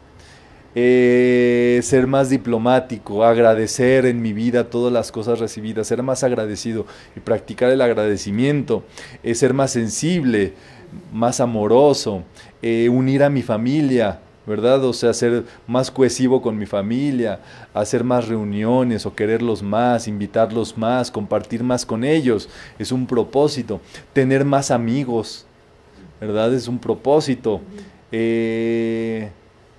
ser más diplomático, agradecer en mi vida todas las cosas recibidas, ser más agradecido y practicar el agradecimiento, ser más sensible, más amoroso, unir a mi familia, ¿verdad? O sea, ser más cohesivo con mi familia, hacer más reuniones o quererlos más, invitarlos más, compartir más con ellos, es un propósito. Tener más amigos, ¿verdad? Es un propósito. ¿Qué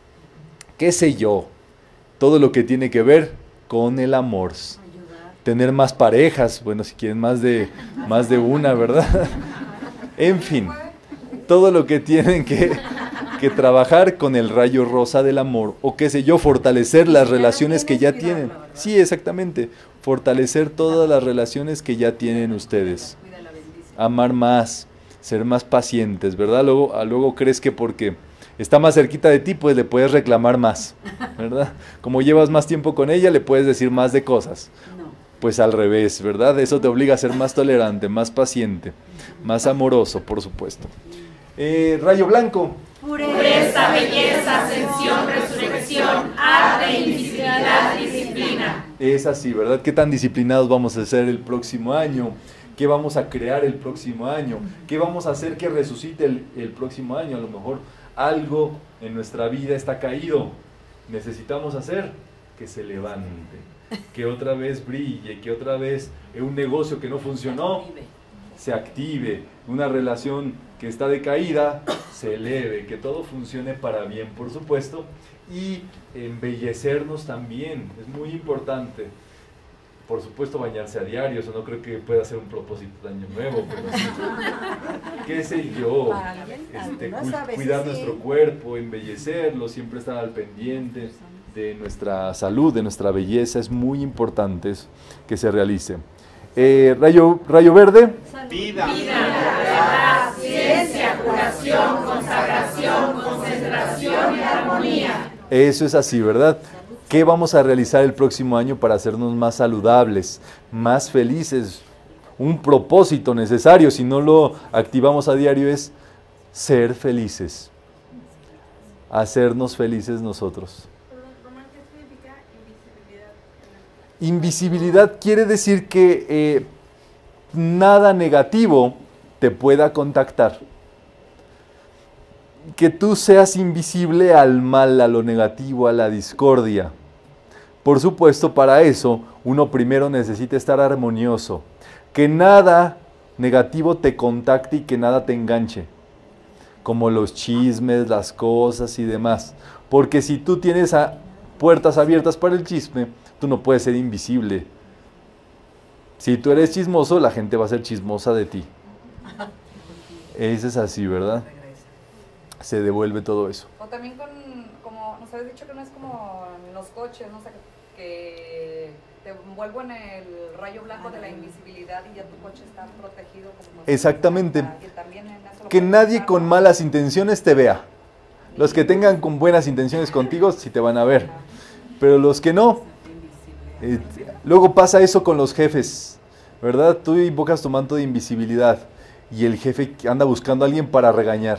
sé yo? Todo lo que tiene que ver con el amor. Tener más parejas, bueno, si quieren más de una, ¿verdad? En fin, todo lo que tienen que trabajar con el rayo rosa del amor, o qué sé yo, fortalecer las relaciones que ya tienen. Sí, exactamente, fortalecer todas las relaciones que ya tienen ustedes. Amar más, ser más pacientes, ¿verdad? Luego crees que porque está más cerquita de ti, pues le puedes reclamar más, ¿verdad? Como llevas más tiempo con ella, le puedes decir más de cosas. Pues al revés, ¿verdad? Eso te obliga a ser más tolerante, más paciente, más amoroso, por supuesto. Rayo blanco:
pureza, belleza, ascensión, resurrección, arte, invisibilidad, disciplina.
Es así, ¿verdad? ¿Qué tan disciplinados vamos a ser el próximo año? ¿Qué vamos a crear el próximo año? ¿Qué vamos a hacer que resucite el próximo año? A lo mejor algo en nuestra vida está caído. Necesitamos hacer que se levante, que otra vez brille, que otra vez un negocio que no funcionó se active, una relación que está decaída se eleve, que todo funcione para bien, por supuesto, y embellecernos también, es muy importante. Por supuesto, bañarse a diario, eso no creo que pueda ser un propósito de año nuevo, pero sí, qué sé yo, cuidar nuestro cuerpo, embellecerlo, siempre estar al pendiente, de nuestra salud, de nuestra belleza, es muy importante eso, que se realice. Rayo verde.
Vida, verdad, ciencia, curación, consagración, concentración y armonía.
Eso es así, ¿verdad? ¿Qué vamos a realizar el próximo año para hacernos más saludables, más felices? Un propósito necesario, si no lo activamos a diario, es ser felices. Hacernos felices nosotros.
¿Qué significa invisibilidad?
Invisibilidad quiere decir que nada negativo te pueda contactar. Que tú seas invisible al mal, a lo negativo, a la discordia. Por supuesto, para eso uno primero necesita estar armonioso. Que nada negativo te contacte y que nada te enganche. Como los chismes, las cosas y demás. Porque si tú tienes puertas abiertas para el chisme, tú no puedes ser invisible. Si tú eres chismoso, la gente va a ser chismosa de ti. Eso es así, ¿verdad? Se devuelve todo eso.
O también como nos habías dicho que no es como en los coches, ¿no? O sea, que te envuelvo en el rayo blanco de la invisibilidad y ya tu coche está protegido. Como
exactamente.
Que
nadie con malas intenciones te vea. Los que tengan con buenas intenciones contigo sí te van a ver. Pero los que no, luego pasa eso con los jefes, ¿verdad? Tú invocas tu manto de invisibilidad y el jefe anda buscando a alguien para regañar.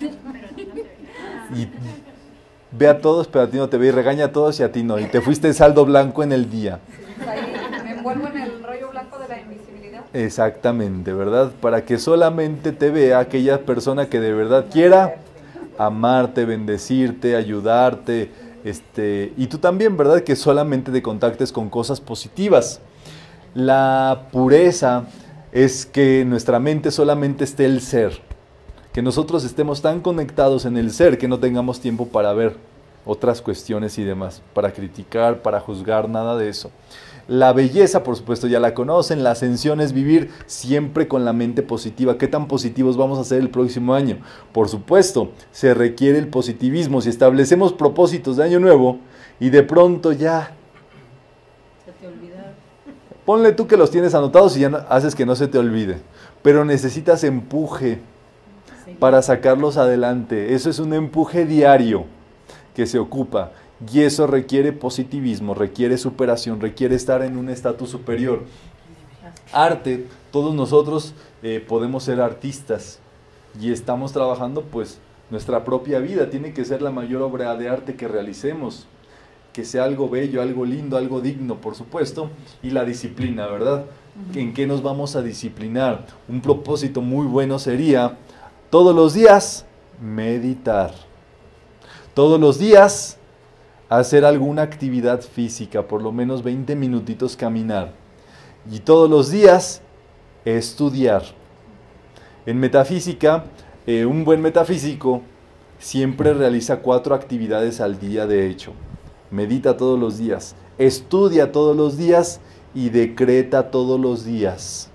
Y ve a todos, pero a ti no te ve, y regaña a todos y a ti no. Y te fuiste saldo blanco en el día.
Ahí me envuelvo en el rayo blanco de la invisibilidad.
Exactamente, ¿verdad? Para que solamente te vea aquella persona que de verdad quiera amarte, bendecirte, ayudarte, y tú también, ¿verdad? Que solamente te contactes con cosas positivas. La pureza es que en nuestra mente solamente esté el ser. Que nosotros estemos tan conectados en el ser que no tengamos tiempo para ver otras cuestiones y demás, para criticar, para juzgar, nada de eso. La belleza, por supuesto, ya la conocen. La ascensión es vivir siempre con la mente positiva. ¿Qué tan positivos vamos a ser el próximo año? Por supuesto, se requiere el positivismo. Si establecemos propósitos de año nuevo y de pronto ya...
Se te olvida.
Ponle tú que los tienes anotados y ya haces que no se te olvide. Pero necesitas empuje para sacarlos adelante. Eso es un empuje diario que se ocupa. Y eso requiere positivismo, requiere superación, requiere estar en un estatus superior. Arte, todos nosotros podemos ser artistas y estamos trabajando pues nuestra propia vida. Tiene que ser la mayor obra de arte que realicemos, que sea algo bello, algo lindo, algo digno, por supuesto. Y la disciplina, ¿verdad? ¿En qué nos vamos a disciplinar? Un propósito muy bueno sería todos los días meditar. Todos los días hacer alguna actividad física, por lo menos 20 minutitos caminar. Y todos los días estudiar. En metafísica, un buen metafísico siempre realiza 4 actividades al día, de hecho. Medita todos los días, estudia todos los días y decreta todos los días.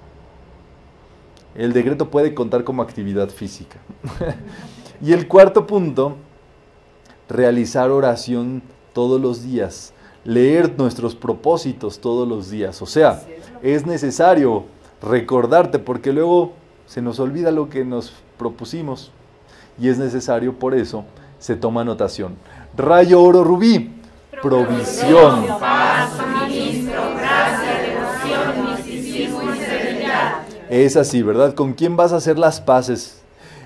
El decreto puede contar como actividad física. Y el cuarto punto, realizar oración todos los días, leer nuestros propósitos todos los días. O sea, es necesario recordarte porque luego se nos olvida lo que nos propusimos y es necesario, por eso se toma anotación. Rayo oro rubí, provisión.
Paz, suministro, gracia, devoción, misticismo y serenidad.
Es así, ¿verdad? ¿Con quién vas a hacer las paces?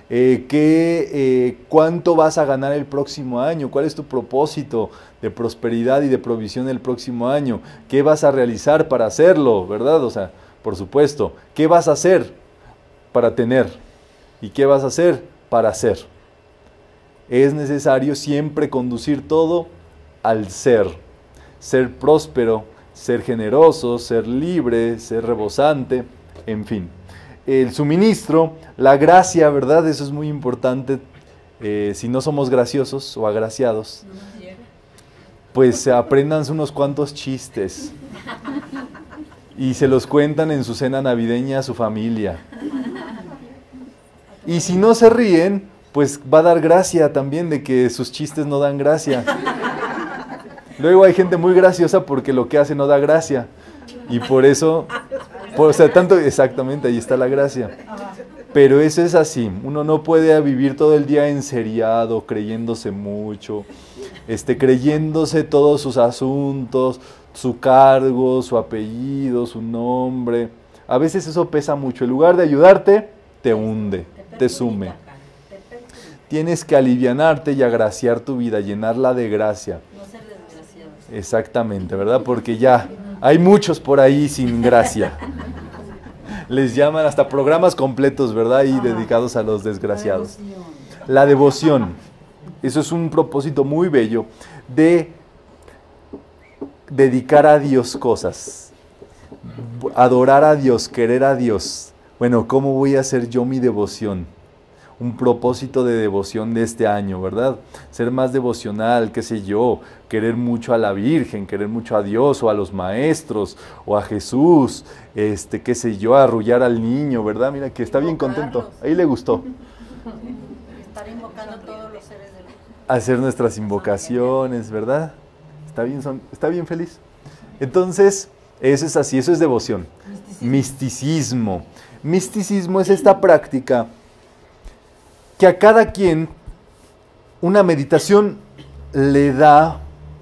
¿Cuánto vas a ganar el próximo año? ¿Cuál es tu propósito de prosperidad y de provisión el próximo año? ¿Qué vas a realizar para hacerlo? ¿Verdad? O sea, por supuesto, ¿qué vas a hacer para tener? ¿Y qué vas a hacer para hacer? Es necesario siempre conducir todo al ser. Ser próspero, ser generoso, ser libre, ser rebosante, en fin. El suministro, la gracia, ¿verdad? Eso es muy importante. Si no somos graciosos o agraciados, pues aprendan unos cuantos chistes y se los cuentan en su cena navideña a su familia. Y si no se ríen, pues va a dar gracia también de que sus chistes no dan gracia. Luego hay gente muy graciosa porque lo que hace no da gracia. Y por eso, o sea, tanto, exactamente, ahí está la gracia. Pero eso es así, uno no puede vivir todo el día enseriado, creyéndose mucho, creyéndose todos sus asuntos, su cargo, su apellido, su nombre. A veces eso pesa mucho, en lugar de ayudarte, te hunde, te sume. Tienes que alivianarte y agraciar tu vida, llenarla de gracia.
No ser desgraciados.
Exactamente, ¿verdad? Porque ya hay muchos por ahí sin gracia. Les llaman hasta programas completos, ¿verdad? Y dedicados a los desgraciados. La devoción. Eso es un propósito muy bello de dedicar a Dios cosas. Adorar a Dios, querer a Dios. Bueno, ¿cómo voy a hacer yo mi devoción? Un propósito de devoción de este año, ¿verdad? Ser más devocional, qué sé yo, querer mucho a la Virgen, querer mucho a Dios o a los maestros o a Jesús, qué sé yo, arrullar al niño, ¿verdad? Mira que está bien contento, ahí le gustó.
Estar invocando a todos los seres de luz.
Hacer nuestras invocaciones, ¿verdad? Está bien feliz. Entonces, eso es así, eso es devoción. Misticismo. Misticismo es esta práctica que a cada quien una meditación le da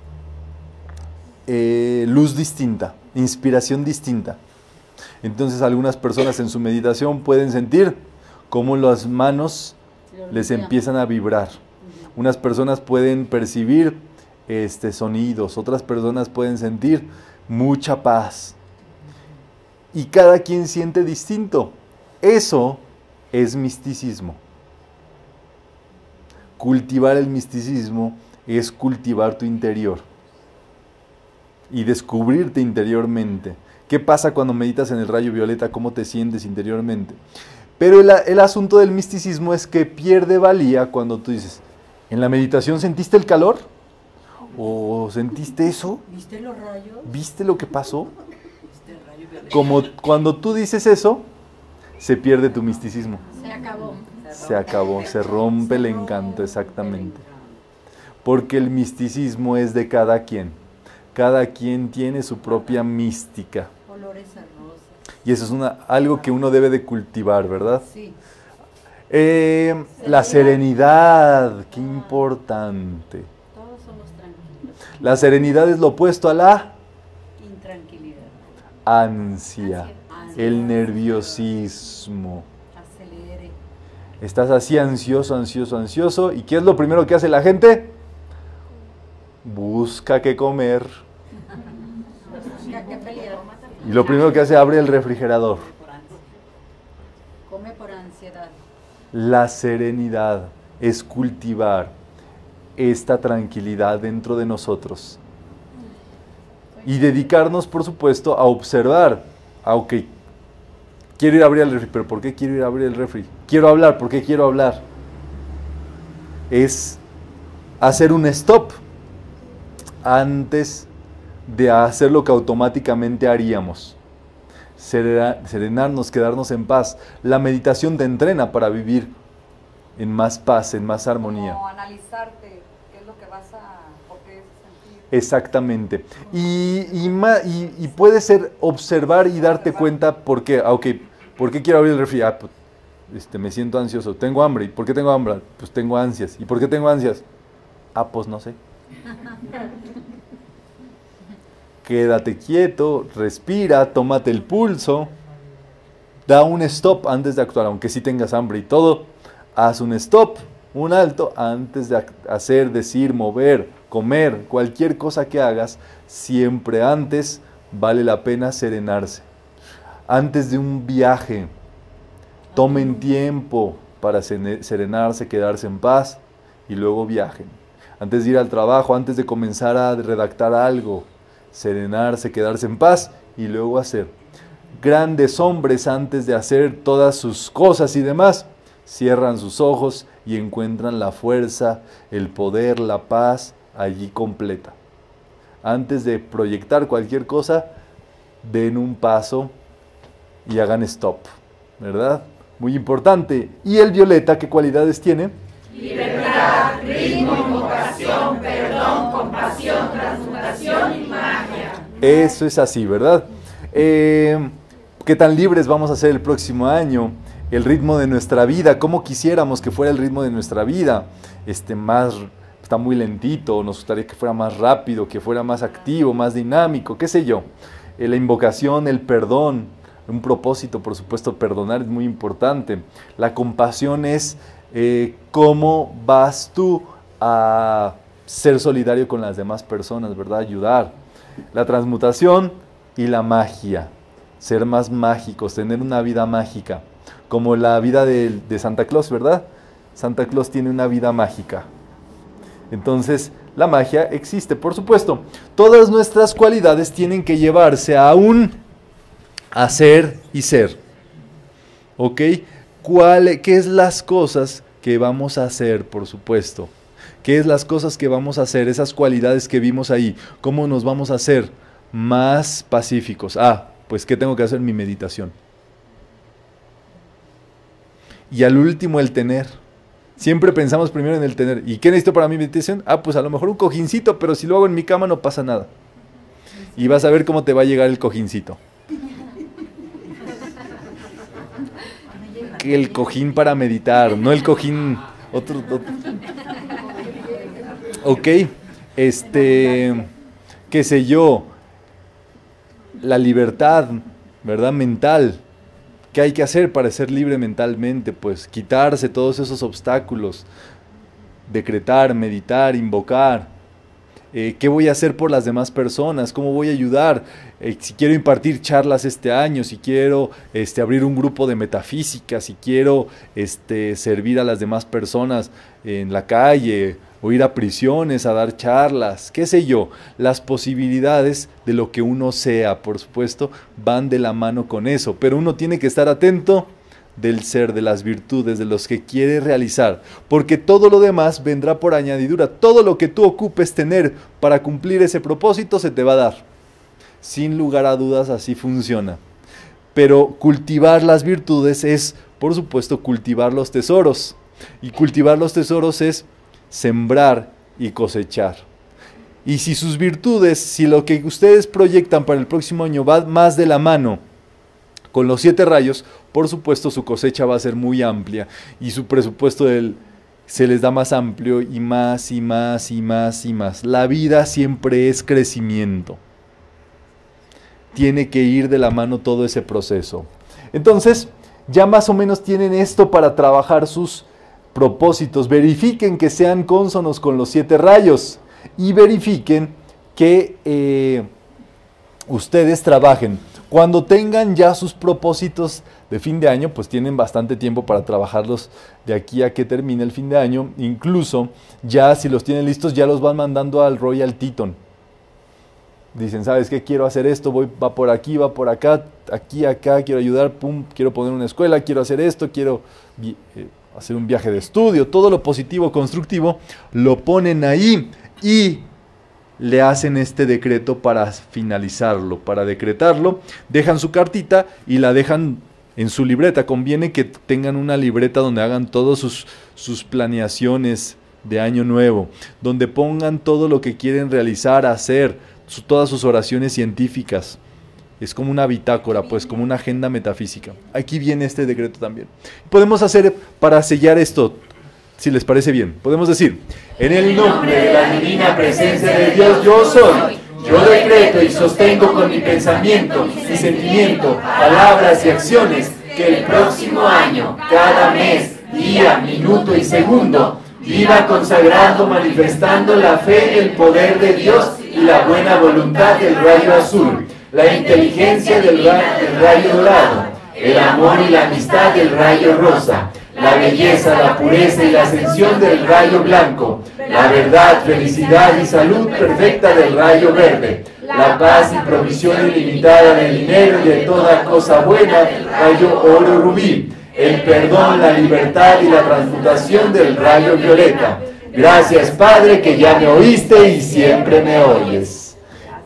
luz distinta, inspiración distinta. Entonces algunas personas en su meditación pueden sentir cómo las manos les empiezan a vibrar. Unas personas pueden percibir sonidos, otras personas pueden sentir mucha paz. Y cada quien siente distinto. Eso es misticismo. Cultivar el misticismo es cultivar tu interior y descubrirte interiormente. ¿Qué pasa cuando meditas en el rayo violeta? ¿Cómo te sientes interiormente? Pero el asunto del misticismo es que pierde valía cuando tú dices, ¿en la meditación sentiste el calor? ¿O sentiste eso?
¿Viste los rayos?
¿Viste lo que pasó?
¿Viste el rayo violeta?
Como cuando tú dices eso, se pierde tu misticismo.
Se acabó.
Se acabó, se rompe el encanto, exactamente. Porque el misticismo es de cada quien. Cada quien tiene su propia mística.
Olores a rosas.
Y eso es algo que uno debe de cultivar, ¿verdad?
Sí.
La serenidad, qué importante.
Todos somos tranquilos.
La serenidad es lo opuesto a la
Intranquilidad.
ansia, el nerviosismo.
Acelere.
Estás así ansioso, ansioso, ansioso. ¿Y qué es lo primero que hace la gente? Busca qué comer.
Busca qué pelear.
Y lo primero que hace, abre el refrigerador.
Come por ansiedad.
La serenidad es cultivar esta tranquilidad dentro de nosotros. Y dedicarnos, por supuesto, a observar. Ok, quiero ir a abrir el refri, pero ¿por qué quiero ir a abrir el refri? Quiero hablar, ¿por qué quiero hablar? Es hacer un stop antes de hacer lo que automáticamente haríamos. Serenarnos, quedarnos en paz. La meditación te entrena para vivir en más paz, en más armonía.
Como analizarte qué es lo que vas a, por qué sentir.
Exactamente. Y puede ser observar y darte cuenta por qué. ¿Por qué quiero abrir el refri? Pues, me siento ansioso. Tengo hambre. ¿Y por qué tengo hambre? Pues tengo ansias. ¿Y por qué tengo ansias? Pues no sé. Quédate quieto, respira, tómate el pulso, da un stop antes de actuar, aunque sí tengas hambre y todo, haz un stop, un alto antes de hacer, decir, mover, comer, cualquier cosa que hagas, siempre antes vale la pena serenarse. Antes de un viaje, tomen tiempo para serenarse, quedarse en paz y luego viajen. Antes de ir al trabajo, antes de comenzar a redactar algo, serenarse, quedarse en paz y luego hacer. Grandes hombres, antes de hacer todas sus cosas y demás, cierran sus ojos y encuentran la fuerza, el poder, la paz allí completa. Antes de proyectar cualquier cosa, den un paso y hagan stop, ¿verdad? Muy importante. ¿Y el violeta qué cualidades tiene?
Libertad, ritmo, invocación, perdón, compasión, transmutación invocación y magia.
Eso es así, ¿verdad? ¿Qué tan libres vamos a ser el próximo año? El ritmo de nuestra vida, ¿cómo quisiéramos que fuera el ritmo de nuestra vida? Está muy lentito, nos gustaría que fuera más rápido, que fuera más activo, más dinámico, qué sé yo. La invocación, el perdón, un propósito, por supuesto, perdonar es muy importante. La compasión es cómo vas tú a ser solidario con las demás personas, ¿verdad? Ayudar. La transmutación y la magia, ser más mágicos, tener una vida mágica, como la vida de Santa Claus, ¿verdad? Santa Claus tiene una vida mágica. Entonces, la magia existe, por supuesto. Todas nuestras cualidades tienen que llevarse a un hacer y ser. ¿Ok? ¿Qué es las cosas que vamos a hacer, por supuesto? ¿Qué es las cosas que vamos a hacer? Esas cualidades que vimos ahí. ¿Cómo nos vamos a hacer más pacíficos? Pues ¿qué tengo que hacer? Mi meditación. Y al último, el tener. Siempre pensamos primero en el tener. ¿Y qué necesito para mi meditación? Pues a lo mejor un cojincito, pero si lo hago en mi cama no pasa nada. Y vas a ver cómo te va a llegar el cojincito. El cojín para meditar, no el cojín otro. Ok, qué sé yo, la libertad, ¿verdad? Mental. ¿Qué hay que hacer para ser libre mentalmente? Pues quitarse todos esos obstáculos, decretar, meditar, invocar. ¿Qué voy a hacer por las demás personas? ¿Cómo voy a ayudar? Si quiero impartir charlas este año, si quiero abrir un grupo de metafísica, si quiero servir a las demás personas en la calle, o ir a prisiones a dar charlas, qué sé yo. Las posibilidades de lo que uno sea, por supuesto, van de la mano con eso, pero uno tiene que estar atento del ser, de las virtudes, de los que quiere realizar, porque todo lo demás vendrá por añadidura. Todo lo que tú ocupes tener para cumplir ese propósito se te va a dar. Sin lugar a dudas, así funciona. Pero cultivar las virtudes es, por supuesto, cultivar los tesoros. Y cultivar los tesoros es sembrar y cosechar. Y si sus virtudes, si lo que ustedes proyectan para el próximo año va más de la mano con los 7 rayos, por supuesto su cosecha va a ser muy amplia y su presupuesto se les da más amplio y más y más y más y más. La vida siempre es crecimiento. Tiene que ir de la mano todo ese proceso. Entonces, ya más o menos tienen esto para trabajar sus propósitos. Verifiquen que sean cónsonos con los 7 rayos y verifiquen que ustedes trabajen. Cuando tengan ya sus propósitos de fin de año, pues tienen bastante tiempo para trabajarlos de aquí a que termine el fin de año. Incluso ya si los tienen listos, ya los van mandando al Royal Teton. Dicen, ¿sabes qué? Quiero hacer esto, va por aquí, va por acá, aquí, acá, quiero ayudar, quiero poner una escuela, quiero hacer esto, quiero hacer un viaje de estudio. Todo lo positivo, constructivo, lo ponen ahí y le hacen este decreto para finalizarlo, para decretarlo. Dejan su cartita y la dejan en su libreta. Conviene que tengan una libreta donde hagan todas sus planeaciones de año nuevo, donde pongan todo lo que quieren realizar, hacer, todas sus oraciones científicas. Es como una bitácora, pues como una agenda metafísica. Aquí viene este decreto también. Podemos hacer para sellar esto, si les parece bien, podemos decir: en el nombre de la divina presencia de Dios, yo soy. Yo decreto y sostengo con mi pensamiento, mi sentimiento, palabras y acciones que el próximo año, cada mes, día, minuto y segundo, viva consagrando, manifestando la fe, el poder de Dios y la buena voluntad del rayo azul, la inteligencia del rayo dorado, el amor y la amistad del rayo rosa, la belleza, la pureza y la ascensión del rayo blanco, la verdad, felicidad y salud perfecta del rayo verde, la paz y provisión ilimitada del dinero y de toda cosa buena del rayo oro rubí, el perdón, la libertad y la transmutación del rayo violeta. Gracias, Padre, que ya me oíste y siempre me oyes.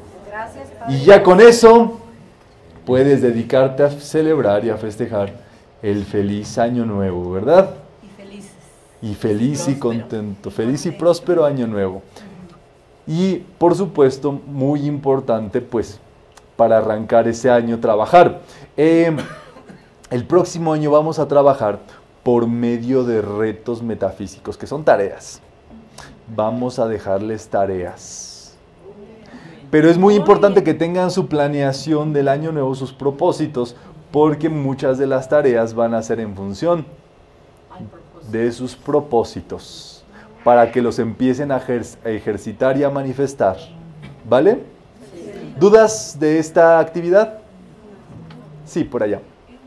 Y ya con eso puedes dedicarte a celebrar y a festejar el feliz año nuevo, ¿verdad?
Y felices.
Y feliz y contento, feliz y próspero año nuevo. Y por supuesto, muy importante pues para arrancar ese año trabajar. El próximo año vamos a trabajar por medio de retos metafísicos, que son tareas. Vamos a dejarles tareas. Pero es muy importante que tengan su planeación del año nuevo, sus propósitos, porque muchas de las tareas van a ser en función de sus propósitos, para que los empiecen a ejercitar y a manifestar. ¿Vale? Sí. ¿Dudas de esta actividad? Sí, por allá.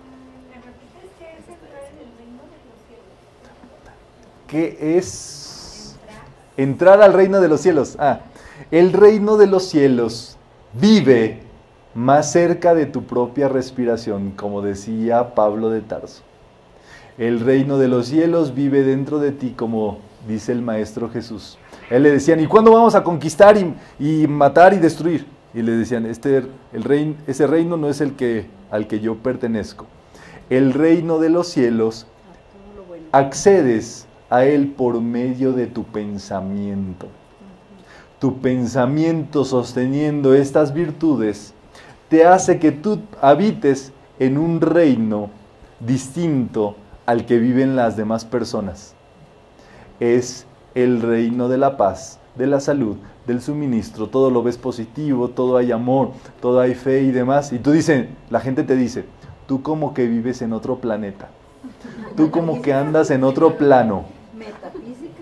¿Qué es entrar al reino de los cielos? El reino de los cielos vive más cerca de tu propia respiración, como decía Pablo de Tarso. El reino de los cielos vive dentro de ti, como dice el Maestro Jesús. Él le decían, ¿y cuándo vamos a conquistar y matar y destruir? Y le decían, ese reino no es al que yo pertenezco. El reino de los cielos, accedes a él por medio de tu pensamiento. Tu pensamiento sosteniendo estas virtudes te hace que tú habites en un reino distinto al que viven las demás personas. Es el reino de la paz, de la salud, del suministro. Todo lo ves positivo, todo hay amor, todo hay fe y demás. Y la gente te dice, tú como que vives en otro planeta. Tú como que andas en otro plano.
Metafísica.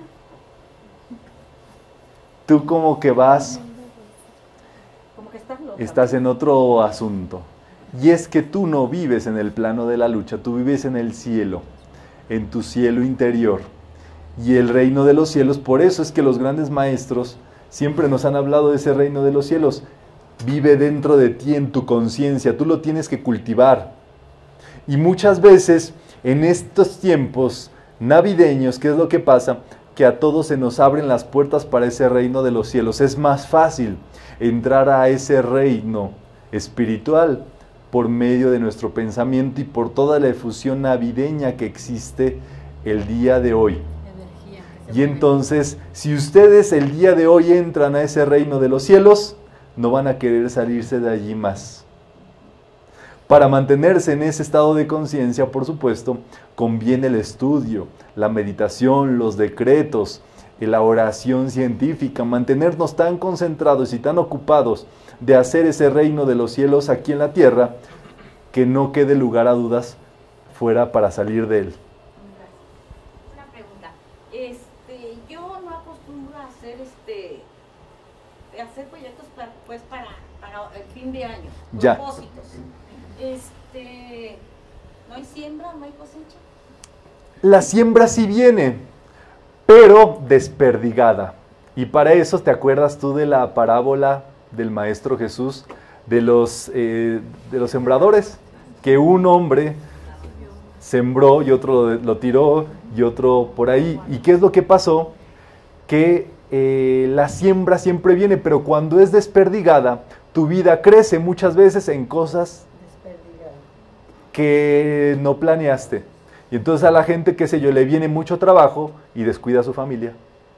Tú como que vas,
Como que estás loca.
estás en otro asunto. Y es que tú no vives en el plano de la lucha, tú vives en el cielo, en tu cielo interior. Y el reino de los cielos, por eso es que los grandes maestros siempre nos han hablado de ese reino de los cielos. Vive dentro de ti, en tu conciencia, tú lo tienes que cultivar. Y muchas veces, en estos tiempos navideños, ¿qué es lo que pasa? Que a todos se nos abren las puertas para ese reino de los cielos. Es más fácil entrar a ese reino espiritual por medio de nuestro pensamiento y por toda la efusión navideña que existe el día de hoy. Y entonces, si ustedes el día de hoy entran a ese reino de los cielos, no van a querer salirse de allí más. Para mantenerse en ese estado de conciencia, por supuesto, conviene el estudio, la meditación, los decretos, la oración científica, mantenernos tan concentrados y tan ocupados de hacer ese reino de los cielos aquí en la tierra, que no quede lugar a dudas fuera para salir de él.
Una pregunta. Yo no acostumbro a hacer proyectos para el fin de año,
Ya.
propósitos. ¿No hay siembra, no hay cosecha?
La siembra sí viene, pero desperdigada. Y para eso, ¿te acuerdas tú de la parábola del Maestro Jesús de los sembradores? Que un hombre sembró y otro lo tiró y otro por ahí. ¿Y qué es lo que pasó? Que la siembra siempre viene, pero cuando es desperdigada, tu vida crece muchas veces en cosas que no planeaste. Y entonces a la gente, qué sé yo, le viene mucho trabajo y descuida a su familia.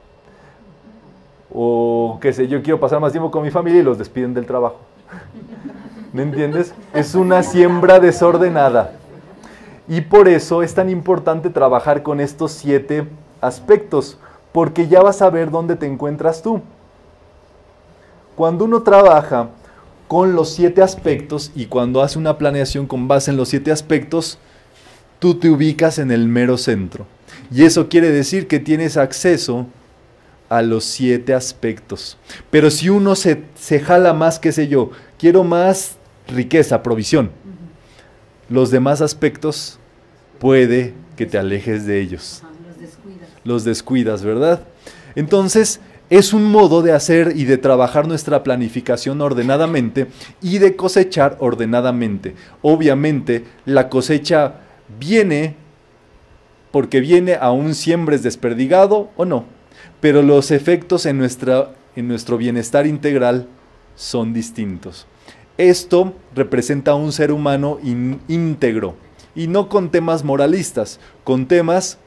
O qué sé yo, quiero pasar más tiempo con mi familia y los despiden del trabajo. ¿Me entiendes? Es una siembra desordenada. Y por eso es tan importante trabajar con estos 7 aspectos, porque ya vas a ver dónde te encuentras tú. Cuando uno trabaja con los 7 aspectos y cuando hace una planeación con base en los 7 aspectos, tú te ubicas en el mero centro. Y eso quiere decir que tienes acceso a los 7 aspectos. Pero si uno se jala más, qué sé yo, quiero más riqueza, provisión, los demás aspectos puede que te alejes de ellos. Los descuidas, ¿verdad? Entonces, es un modo de hacer y de trabajar nuestra planificación ordenadamente y de cosechar ordenadamente. Obviamente, la cosecha viene porque viene aún siembres desperdigado o no, pero los efectos en nuestro bienestar integral son distintos. Esto representa a un ser humano íntegro, y no con temas moralistas, con temas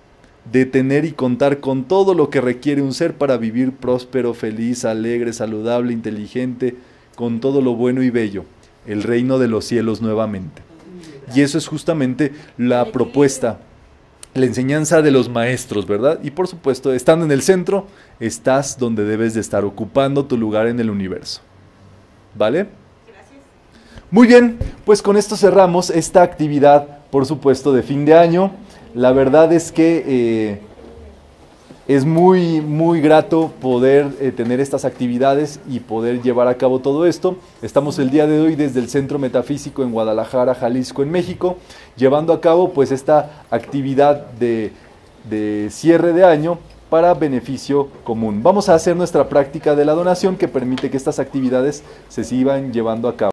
de tener y contar con todo lo que requiere un ser para vivir próspero, feliz, alegre, saludable, inteligente, con todo lo bueno y bello, el reino de los cielos nuevamente. Y eso es justamente la propuesta, la enseñanza de los maestros, ¿verdad? Y por supuesto, estando en el centro, estás donde debes de estar, ocupando tu lugar en el universo. ¿Vale?
Gracias.
Muy bien, pues con esto cerramos esta actividad, por supuesto, de fin de año. La verdad es que es muy, muy grato poder tener estas actividades y poder llevar a cabo todo esto. Estamos el día de hoy desde el Centro Metafísico en Guadalajara, Jalisco, en México, llevando a cabo pues esta actividad de cierre de año para beneficio común. Vamos a hacer nuestra práctica de la donación que permite que estas actividades se sigan llevando a cabo.